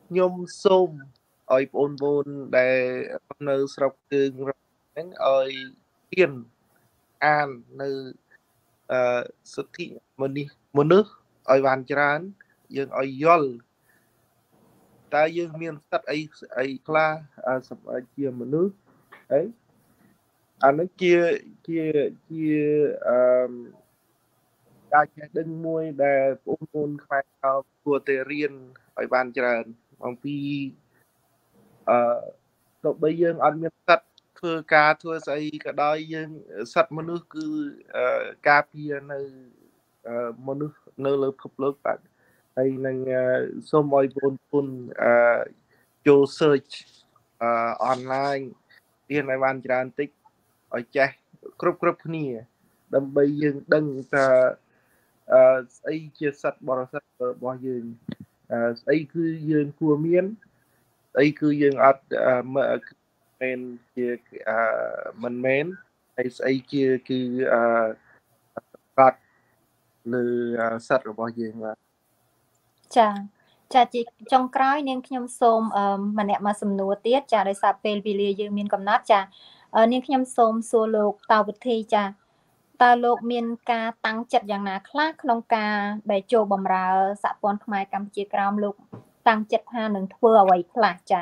Speaker 5: ខ្ញុំសូមឲ្យបងប្អូនដែលនៅស្រុកគឺហ្នឹងឲ្យហ៊ានអាននៅអឺសិទ្ធិមនុស្សមនុស្សឲ្យបានច្រើនយើងឲ្យយល់តើយើងមានសិទ្ធិអីអីខ្លះសម្រាប់ជាមនុស្សអីអានេះជាជាជាអឺការចេះដឹងមួយដែលបងប្អូនខ្មែរគួរតែរៀនឲ្យបានច្រើនអំពីអឺទៅបីយើងអត់មានសិទ្ធិធ្វើការធ្វើស្អីក៏ដោយយើងសិទ្ធិមនុស្សគឺការពារនៅមនុស្សនៅលើពិភពលោកបាទហើយនឹងសូមឲ្យបងប្អូនអឺចូល search អឺ online រៀនឲ្យបានច្រើនតិចឲ្យចេះគ្រប់គ្រប់គ្នាដើម្បីយើងដឹងថាអឺស្អីជាសិទ្ធិបរិសុទ្ធរបស់យើងអឺស្អីគឺយើងគួរមានស្អីគឺយើងអត់មិនជាអឺមិនមែនហើយស្អីជាគឺអឺកាត់លើសិទ្ធិរបស់យើងបាទ
Speaker 1: ចាចាជាចុងក្រោយនាងខ្ញុំសូមម្នាក់មកសំណួរទៀតចាដោយសារពេលវេលាយើងមានកំណត់ចានាងខ្ញុំសូមសួរលោកតាវិធីចាតើលោកមានការតាំងចិត្តយ៉ាងណាខ្លះក្នុងការដែលចូលបម្រើសហព័ន្ធខ្មែរកម្ពុជាក្រោមលោកតាំងចិត្តថានឹងធ្វើអ្វីខ្លះចា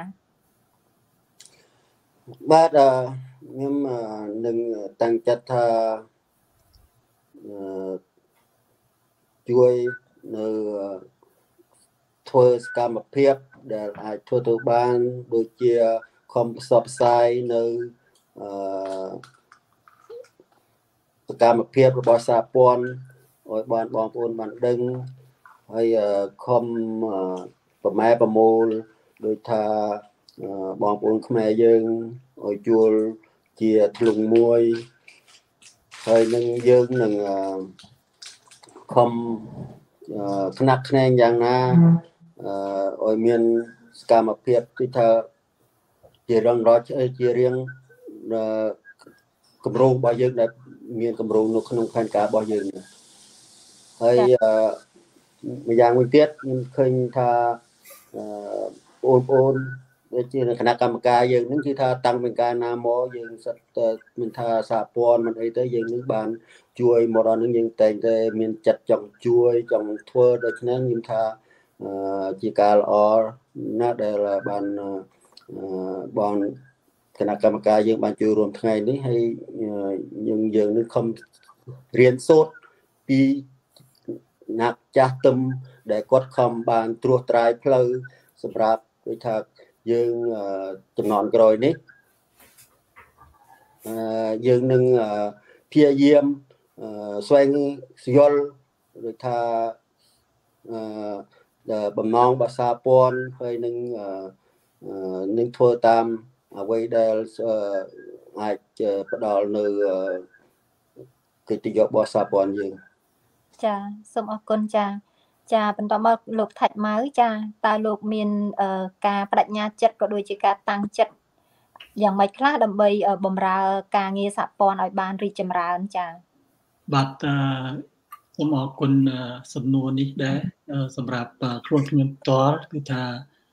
Speaker 2: បាទខ្ញុំនឹងតាំងចិត្តថាជួយនៅធ្វើសកម្មភាពដែលអាចធ្វើទៅបានដូចជាខំផ្សព្វផ្សាយនៅអឺសកម្មភាពរបស់សហព័ន្ធឲ្យបានបងប្អូនបានដឹងហើយខំប្រម៉ែប្រមូលដូចថាបងប្អូនខ្មែរយើងឲ្យជួលជាធ្លុងមួយហើយនឹងយើងនឹងខំខ្នាក់ខ្នែងយ៉ាងណាអឺឲ្យមានសកម្មភាពគឺថាជារងរត់ជារៀងគម្រោងរបស់យើងដែលមានគម្រោងនៅក្នុងផែនការរបស់យើងហើយម្យ៉ាងមួយទៀតខ្ញុំឃើញថាបងប្អូនដូចជាគណៈកម្មការយើងនឹងគឺថាតាំងពីកាលណាមកយើងសិតមានថាសហព័ន្ធមិនអីទៅយើងនឹងបានជួយមកដល់នឹងយើងតែងតែមានចិត្តចង់ជួយចង់ធ្វើដូច្នេះខ្ញុំថាជាការល្អណាស់ដែលបានបងគណៈកម្មការយើងបានចូលរួមថ្ងៃនេះហើយយើងយើងនឹងខំរៀនសូត្រពីអ្នកចាស់ទឹមដែលគាត់ខំបានត្រួសត្រាយផ្លូវសម្រាប់ដូចថាយើងចំនួនក្រោយនេះអឺយើងនឹងព្យាយាមស្វែងយល់ដូចថាអឺបំណងរបស់សហព័ន្ធហើយនឹងនឹងធ្វើតាមអ្វីដែលអាចផ្ដល់នៅកិត្តិយសរបស់សហព័ន្ធយើង
Speaker 1: ចាសូមអរគុណចាចាបន្តមកលោកថាច់ម៉ៅចាតើលោកមានការបដិញ្ញាចិត្តក៏ដូចជាការតាំងចិត្តយ៉ាងម៉េចខ្លះដើម្បីបម្រើការងារសហព័ន្ធឲ្យបានរីកចម្រើនចា
Speaker 3: បាទសូមអរគុណសំណួរនេះដែរសម្រាប់ខ្លួនខ្ញុំផ្ទាល់គឺថា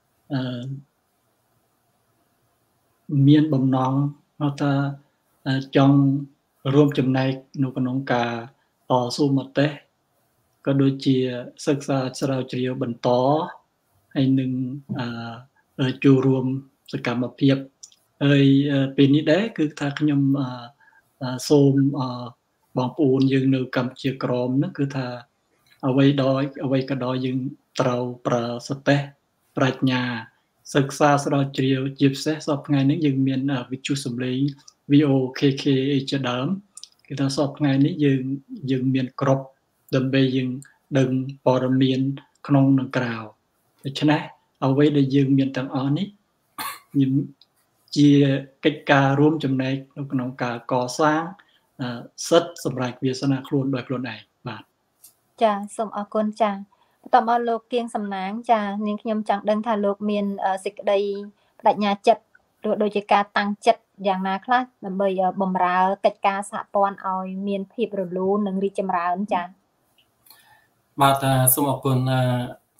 Speaker 3: មានបំណងថាចង់រួមចំណែកនៅក្នុងការតស៊ូមតិក៏ដូចជាសិក្សាស្រាវជ្រាវបន្តហើយនឹងចូលរួមសកម្មភាពហើយពេលនេះដែរគឺថាខ្ញុំសូមបងប្អូនយើងនៅកម្ពុជាក្រមហ្នឹងគឺថាអ្វីដោយអ្វីក៏ដោយយើងត្រូវប្រើសតិប្រាជ្ញាសិក្សាស្រាវជ្រាវជាពិសេសសប្តាហ៍ថ្ងៃនេះយើងមានវិទ្យុសំឡេង វី អូ ខេ ខេ ជាដើមគឺថាសប្តាហ៍ថ្ងៃនេះយើងយើងមានគ្រប់ដើម្បីយើងដឹងព័ត៌មានក្នុងនិងក្រៅដូច្នេះអ្វីដែលយើងមានទាំងអស់នេះជាកិច្ចការរួមចំណែកនៅក្នុងការកសាងសិទ្ធិសម្រាប់វាសនាខ្លួនដោយខ្លួនឯងបាទ
Speaker 1: ចាសូមអរគុណចាបន្តមកលោកគៀងសំណាងចានាងខ្ញុំចង់ដឹងថាលោកមានសេចក្តីបដិញ្ញាចិត្តឬដូចជាការតាំងចិត្តយ៉ាងណាខ្លះដើម្បីបម្រើកិច្ចការសហព័ន្ធឲ្យមានភាពរលូននិងរីកចម្រើនចា
Speaker 4: បាទសូមអរគុណ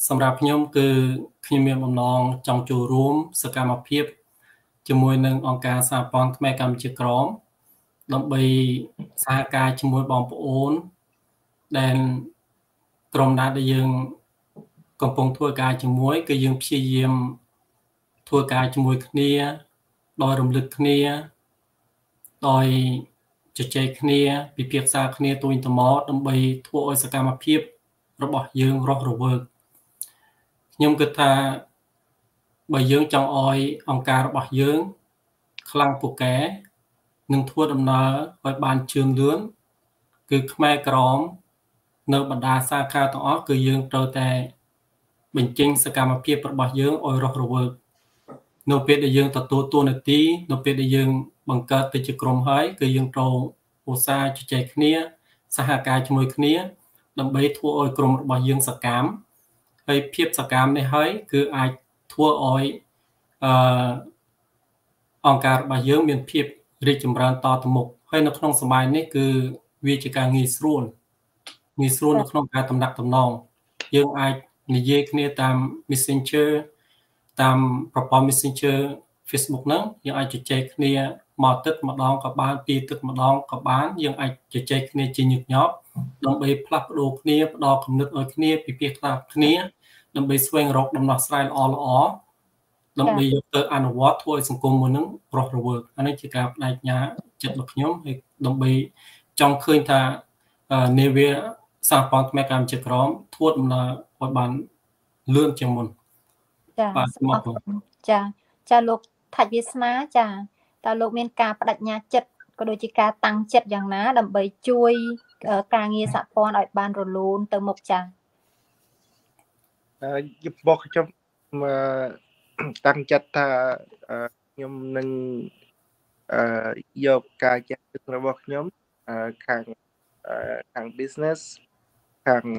Speaker 4: សម្រាប់ខ្ញុំគឺខ្ញុំមានបំណងចង់ចូលរួមសកម្មភាពជាមួយនឹងអង្គការសហព័ន្ធខ្មែរកម្ពុជាក្រមដើម្បីសហការជាមួយបងប្អូនដែលក្រុមណាដែលយើងកំពុងធ្វើការជាមួយគឺយើងព្យាយាមធ្វើការជាមួយគ្នាដោយរំលឹកគ្នាដោយជជែកគ្នាពិភាក្សាគ្នាទៅវិញទៅមកដើម្បីធ្វើឲ្យសកម្មភាពរបស់យើងរស់រវើកខ្ញុំគិតថាបើយើងចង់ឲ្យអង្គការរបស់យើងខ្លាំងពូកែនឹងធ្វើដំណើរឲ្យបានជឿនលឿនគឺខ្មែរក្រមនៅបណ្ដាសាខាទាំងអស់គឺយើងត្រូវតែបញ្ចេញសកម្មភាពរបស់យើងឲ្យរស់រវើកនៅពេលដែលយើងទទួលតួនាទីនៅពេលដែលយើងបង្កើតទៅជាក្រុមហើយគឺយើងត្រូវឧស្សាហ៍ជជែកគ្នាសហការជាមួយគ្នាដើម្បីធ្វើឲ្យក្រុមរបស់យើងសកម្មហើយភាពសកម្មនេះហើយគឺអាចធ្វើឲ្យអឺអង្គការរបស់យើងមានភាពរីកចម្រើនតទៅមុខហើយនៅក្នុងសម័យនេះគឺវាជាការងាយស្រួលងាយស្រួលនៅក្នុងការតំណាក់តំណងយើងអាចនិយាយគ្នាតាម Messenger តាមប្រព័ន្ធ Messenger Facebook ហ្នឹងយើងអាចជជែកគ្នាមកទឹកម្ដងក៏បានពីរទឹកម្ដងក៏បានយើងអាចជជែកគ្នាជាញឹកញាប់ដើម្បីផ្លាស់ប្ដូរគ្នាផ្ដល់គំនិតឲ្យគ្នាពិភាក្សាគ្នាដើម្បីស្វែងរកដំណោះស្រាយល្អល្អដើម្បីយកទៅអនុវត្តធ្វើឲ្យសង្គមមួយនឹងរស់រវើកអានេះជាការបដិញ្ញាចិត្តរបស់ខ្ញុំហើយដើម្បីចង់ឃើញថានាវាសហព័ន្ធខ្មែរកម្ពុជាក្រមធ្វើដំណើរឲ្យបានលឿនជាងមុន
Speaker 1: ចាបាទចាចាលោកថាច់វាសនាចាតើលោកមានការបដិញ្ញាចិត្តក៏ដូចជាការតាំងចិត្តយ៉ាងណាដើម្បីជួយការងារសហព័ន្ធឲ្យបានរលូនទៅមុខចា
Speaker 5: អឺរបស់ខ្ញុំតាំងចិត្តថាខ្ញុំនឹងអឺយកការចេះដឹងរបស់ខ្ញុំខាងខាង business ខាង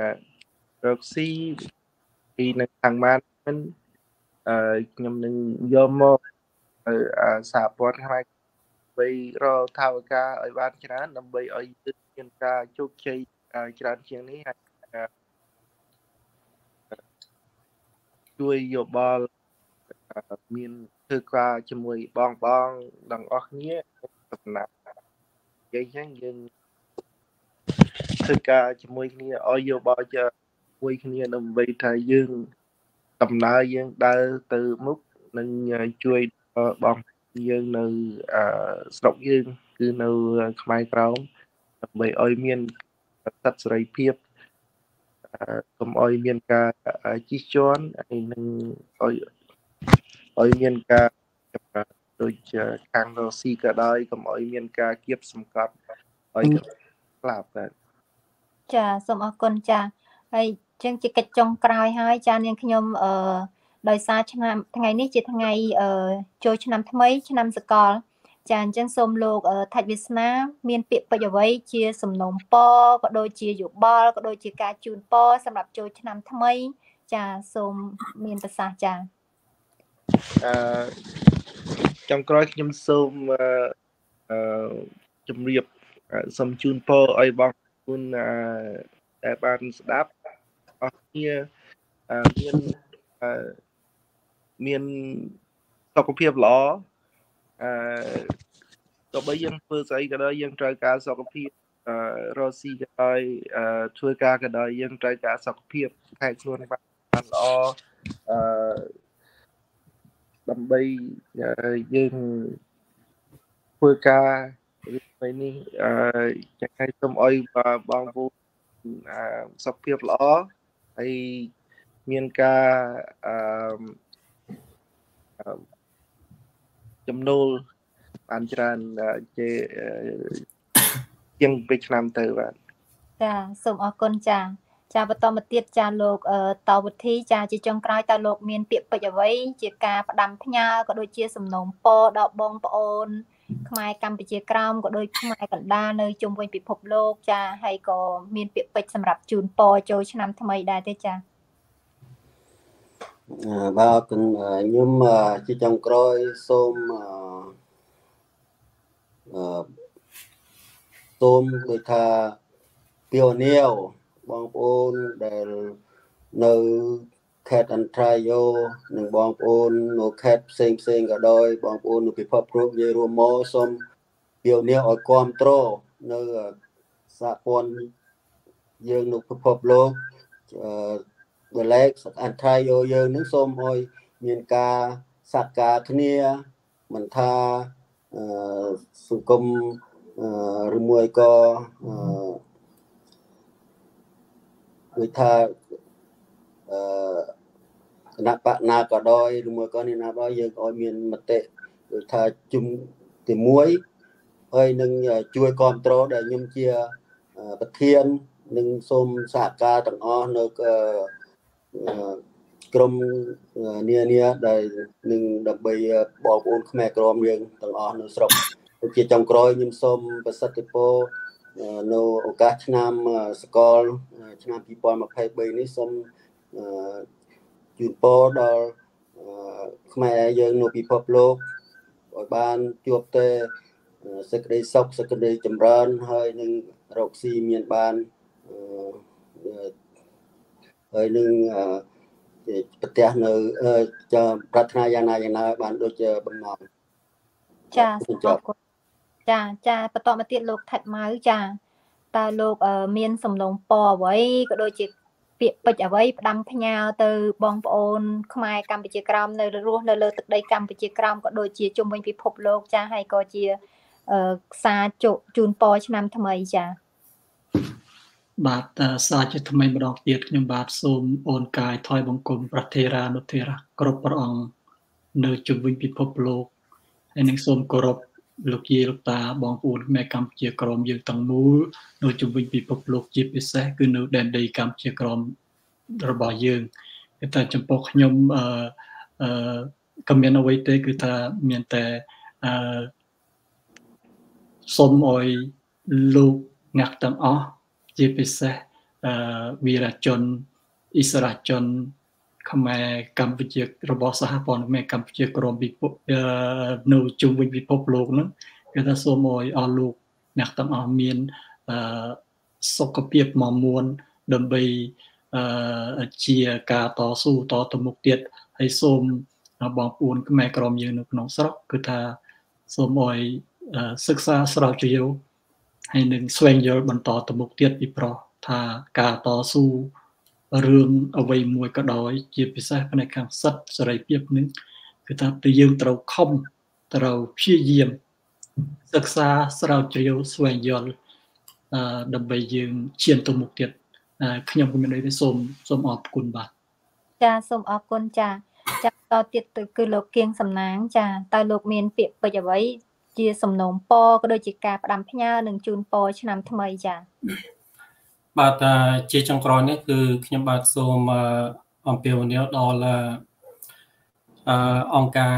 Speaker 5: Roxy ពីនៅខាង management អឺខ្ញុំនឹងយកមកសហព័ន្ធខ្មែរដើម្បីរកថវិកាឲ្យបានច្រើនដើម្បីឲ្យយើងមានការជោគជ័យច្រើនជាងនេះហើយជួយយោបល់មានធ្វើការជាមួយបងបងទាំងអស់គ្នាដំណាក់និយាយចឹងយើងធ្វើការជាមួយគ្នាឲ្យយោបល់ជាមួយគ្នាដើម្បីថាយើងដំណើរយើងដើរទៅមុខនិងជួយបងយើងនៅស្រុកយើងគឺនៅខ្មែរក្រមដើម្បីឲ្យមានសិទ្ធិសេរីភាពកុំឲ្យមានការជិះជាន់ហើយនឹងឲ្យឲ្យមានការដូចខាងរស៊ីក៏ដោយកុំឲ្យមានការគៀបសង្កត់ឲ្យស្លាប់បាទ
Speaker 1: ចាសូមអរគុណចាហើយជាងជាកិច្ចចុងក្រោយហើយចានាងខ្ញុំអឺដោយសារឆ្នាំថ្ងៃនេះជាថ្ងៃអឺចូលឆ្នាំថ្មីឆ្នាំសកលចាអញ្ចឹងសូមលោកថាច់វាសនាមានពាក្យពេចន៍អ្វីជាសំណូមពរក៏ដូចជាយោបល់ក៏ដូចជាការជូនពរសម្រាប់ចូលឆ្នាំថ្មីចាសូមមានប្រសាសន៍ចា
Speaker 5: អឺចុងក្រោយខ្ញុំសូមអឺជម្រាបសូមជូនពរឲ្យបងប្អូនដែលបានស្ដាប់អស់គ្នាមានមានសុខភាពល្អអឺទោះបីយើងធ្វើស្អីក៏ដោយយើងត្រូវការសុខភាពអឺរស់ស៊ីក៏ដោយធ្វើការក៏ដោយយើងត្រូវការសុខភាពថែខ្លួនបានល្អអឺដើម្បីយើងធ្វើការថ្ងៃនេះអឺចាក់ឲ្យសូមឲ្យបងប្អូនសុខភាពល្អហើយមានការអឺចំណូលបានច្រើនជាជាងពីឆ្នាំទៅបាទ
Speaker 1: ចាសូមអរគុណចាចាបន្តមកទៀតចាលោកតវុធីចាជាចុងក្រោយតើលោកមានពាក្យពេចន៍អ្វីជាការផ្ដាំផ្ញើក៏ដូចជាសំណូមពរដល់បងប្អូនខ្មែរកម្ពុជាក្រោមក៏ដូចខ្មែរកណ្ដាលនៅជុំវិញពិភពលោកចាហើយក៏មានពាក្យពេចន៍សម្រាប់ជូនពរចូលឆ្នាំថ្មីដែរទេចា
Speaker 2: បាទខ្ញុំជាចុងក្រោយសូមអឺសូមដូចថាពីអូនីវបងប្អូនដែលនៅខេត្តអន្តរយោនិងបងប្អូននៅខេត្តផ្សេងផ្សេងក៏ដោយបងប្អូននៅពិភពលោកនិយាយរួមមកសូមពាវនាវឲ្យគ្រប់គ្រងនៅសហព័ន្ធយើងនៅពិភពលោកអឺដែលលេខអន្តរយោយើងនឹងសូមឲ្យមានការសហការគ្នាមិនថាអឺសង្គមអឺឬមួយក៏អឺដូចថាអឺគណៈបកណាក៏ដោយឬមួយក៏នេះណាក៏យើងឲ្យមានមតិដូចថាជុំទីមួយហើយនឹងជួយគ្រប់គ្រងដែលខ្ញុំជាប្រធាននឹងសូមសហការទាំងអស់នៅក្រុមនានាដែលនឹងដើម្បីបងប្អូនខ្មែរក្រមយើងទាំងអស់នៅស្រុកជាចុងក្រោយខ្ញុំសូមប្រសិទ្ធពរនៅឱកាសឆ្នាំសកលឆ្នាំពីរពាន់ម្ភៃបីនេះសូមជូនពរដល់ខ្មែរយើងនៅពិភពលោកឲ្យបានជួបតែសេចក្តីសុខសេចក្តីចម្រើនហើយនឹងរកស៊ីមានបានហើយនឹងប្រទះនៅប្រាថ្នាយ៉ាងណាយ៉ាងណាបានដូចបំណង
Speaker 1: ចាអរគុណចាចាបន្តមកទៀតលោកថៃម៉ៅចាតើលោកមានសំណុំពរអ្វីក៏ដូចជាពាក្យពេចន៍អ្វីផ្ដាំផ្ញើទៅបងប្អូនខ្មែរកម្ពុជាក្រោមនៅរស់នៅលើទឹកដីកម្ពុជាក្រោមក៏ដូចជាជុំវិញពិភពលោកចាហើយក៏ជាសារជូនពរឆ្នាំថ្មីចា
Speaker 3: បាទសារជាថ្មីម្ដងទៀតខ្ញុំបាទសូមអូនកាយថយបង្គំព្រះថេរានុថេរៈគ្រប់ព្រះអង្គនៅជុំវិញពិភពលោកហើយនឹងសូមគោរពលោកយាយលោកតាបងប្អូនខ្មែរកម្ពុជាក្រមយើងទាំងមូលនៅជុំវិញពិភពលោកជាពិសេសគឺនៅដែនដីកម្ពុជាក្រមរបស់យើងគឺថាចំពោះខ្ញុំអឺអឺក៏មានអ្វីទេគឺថាមានតែអឺសូមឲ្យលោកអ្នកទាំងអស់ជាពិសេសអឺវីរជនអិសរាជន ខ្មែរកម្ពុជារបស់សហព័ន្ធខ្មែរកម្ពុជាក្រមពិភពនៅជុំវិញពិភពលោកហ្នឹងគឺថាសូមឲ្យអស់លោកអ្នកទាំងអស់មានអឺសុខភាពមាំមួនដើម្បីអឺជាការតស៊ូតទៅមុខទៀតហើយសូមបងប្អូនខ្មែរក្រមយើងនៅក្នុងស្រុកគឺថាសូមឲ្យសិក្សាស្រាវជ្រាវហើយនឹងស្វែងយល់បន្តទៅមុខទៀតពីព្រោះថាការតស៊ូរឿងអ្វីមួយក៏ដោយជាពិសេសផ្នែកខាងសិទ្ធិសេរីភាពនេះគឺថាយើងត្រូវខំត្រូវព្យាយាមសិក្សាស្រាវជ្រាវស្វែងយល់អឺដើម្បីយើងឈានទៅមុខទៀតខ្ញុំក៏មានន័យថាសូមសូមអរគុណបាទ
Speaker 1: ចាសូមអរគុណចាចាតទៀតទៅគឺលោកគៀងសំណាងចាតើលោកមានពាក្យពេចន៍អ្វីជាសំណូមពរក៏ដូចជាការផ្ដាំផ្ញើនិងជូនពរឆ្នាំថ្មីចា
Speaker 4: បាទជាចុងក្រោយនេះគឺខ្ញុំបាទសូមអំពាវនាវដល់អឺអង្គការ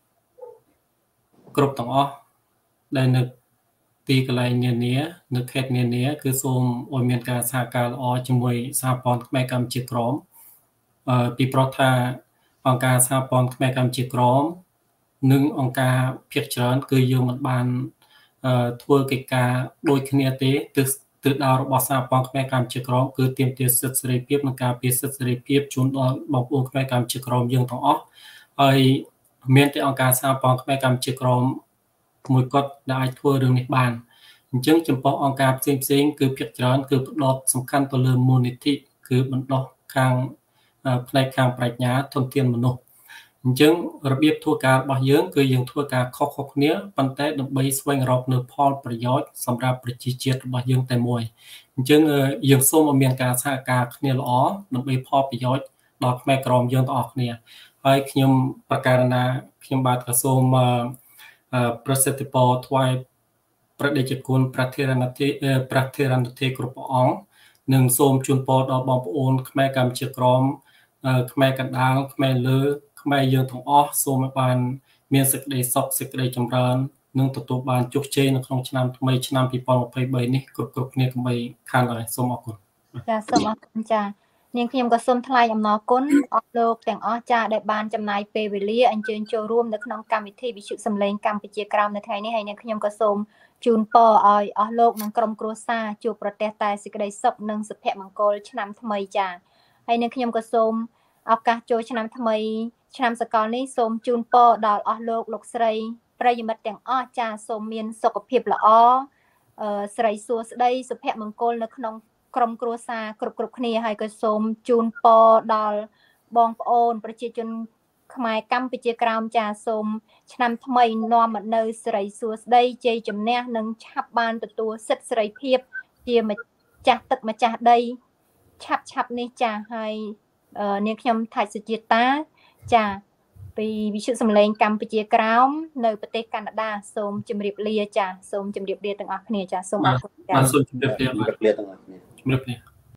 Speaker 4: គ្រប់ទាំងអស់ដែលនៅទីកន្លែងនានានៅខេត្តនានាគឺសូមឲ្យមានការសហការល្អជាមួយសហព័ន្ធខ្មែរកម្ពុជាក្រមអឺពីព្រោះថាអង្គការសហព័ន្ធខ្មែរកម្ពុជាក្រមនិងអង្គការភាគច្រើនគឺយើងមិនបានអឺធ្វើកិច្ចការដូចគ្នាទេគឺទិសដៅរបស់សហព័ន្ធខ្មែរកម្ពុជាក្រមគឺទាមទារសិទ្ធិសេរីភាពនិងការពារសិទ្ធិសេរីភាពជូនដល់បងប្អូនខ្មែរកម្ពុជាក្រមយើងទាំងអស់ហើយមានតែអង្គការសហព័ន្ធខ្មែរកម្ពុជាក្រមមួយគត់ដែលអាចធ្វើរឿងនេះបានអញ្ចឹងចំពោះអង្គការផ្សេងផ្សេងគឺភាគច្រើនគឺផ្ដោតសំខាន់ទៅលើមូលនិធិគឺបណ្ដោះខាងផ្នែកខាងប្រាជ្ញាធនធានមនុស្សអញ្ចឹងរបៀបធ្វើការរបស់យើងគឺយើងធ្វើការខុសៗគ្នាប៉ុន្តែដើម្បីស្វែងរកនូវផលប្រយោជន៍សម្រាប់ប្រជាជាតិរបស់យើងតែមួយអញ្ចឹងយើងសូមឲ្យមានការសហការគ្នាល្អដើម្បីផលប្រយោជន៍ដល់ខ្មែរក្រមយើងទាំងអស់គ្នាហើយខ្ញុំប្រកាសណាខ្ញុំបាទក៏សូមប្រសិទ្ធពរថ្វាយព្រះដេចគុណព្រះធេរណធិព្រះធេរណធិគ្រប់ព្រះអង្គនិងសូមជូនពរដល់បងប្អូនខ្មែរកម្ពុជាក្រមខ្មែរកណ្ដាលខ្មែរលើខ្មែរយើងទាំងអស់សូមឲ្យបានមានសេចក្តីសុខសេចក្តីចម្រើននិងទទួលបានជោគជ័យនៅក្នុងឆ្នាំថ្មីឆ្នាំពីរពាន់ម្ភៃបីនេះគ្រប់គ្រប់គ្នាកុំបីខានឡើយសូមអរគុណ
Speaker 1: ចាសូមអរគុណចានាងខ្ញុំក៏សូមថ្លែងអំណរគុណអស់លោកទាំងអស់ចាដែលបានចំណាយពេលវេលាអញ្ជើញចូលរួមនៅក្នុងកម្មវិធីវិទ្យុសំឡេងកម្ពុជាក្រោមនៅថ្ងៃនេះហើយនាងខ្ញុំក៏សូមជូនពរឲ្យអស់លោកនិងក្រុមគ្រួសារជួបប្រទះតែសេចក្តីសុខនិងសុភមង្គលឆ្នាំថ្មីចាហើយនឹងខ្ញុំក៏សូមឱកាសចូលឆ្នាំថ្មីឆ្នាំសកលនេះសូមជូនពរដល់អស់លោកលោកស្រីប្រិយមិត្តទាំងអស់ចាសូមមានសុខភាពល្អអឺស្រីសួស្តីសុភមង្គលនៅក្នុងក្រុមគ្រួសារគ្រប់គ្រប់គ្នាហើយក៏សូមជូនពរដល់បងប្អូនប្រជាជនខ្មែរកម្ពុជាក្រោមចាសូមឆ្នាំថ្មីនាំមកនៅស្រីសួស្តីជ័យជំនះនិងឆាប់បានទទួលសិទ្ធិសេរីភាពជាម្ចាស់ទឹកម្ចាស់ដីឆាប់ឆាប់នេះចាហើយនាងខ្ញុំថាច់សុជាតាចាពីវិទ្យុសំឡេងកម្ពុជាក្រោមនៅប្រទេសកាណាដាសូមជម្រាបលាចាសូមជម្រាបលាទាំងអស់គ្នាចាសូមអរគុណចា
Speaker 4: សូមជម្រាបលាទាំងអស់គ្នាជម្រាបលា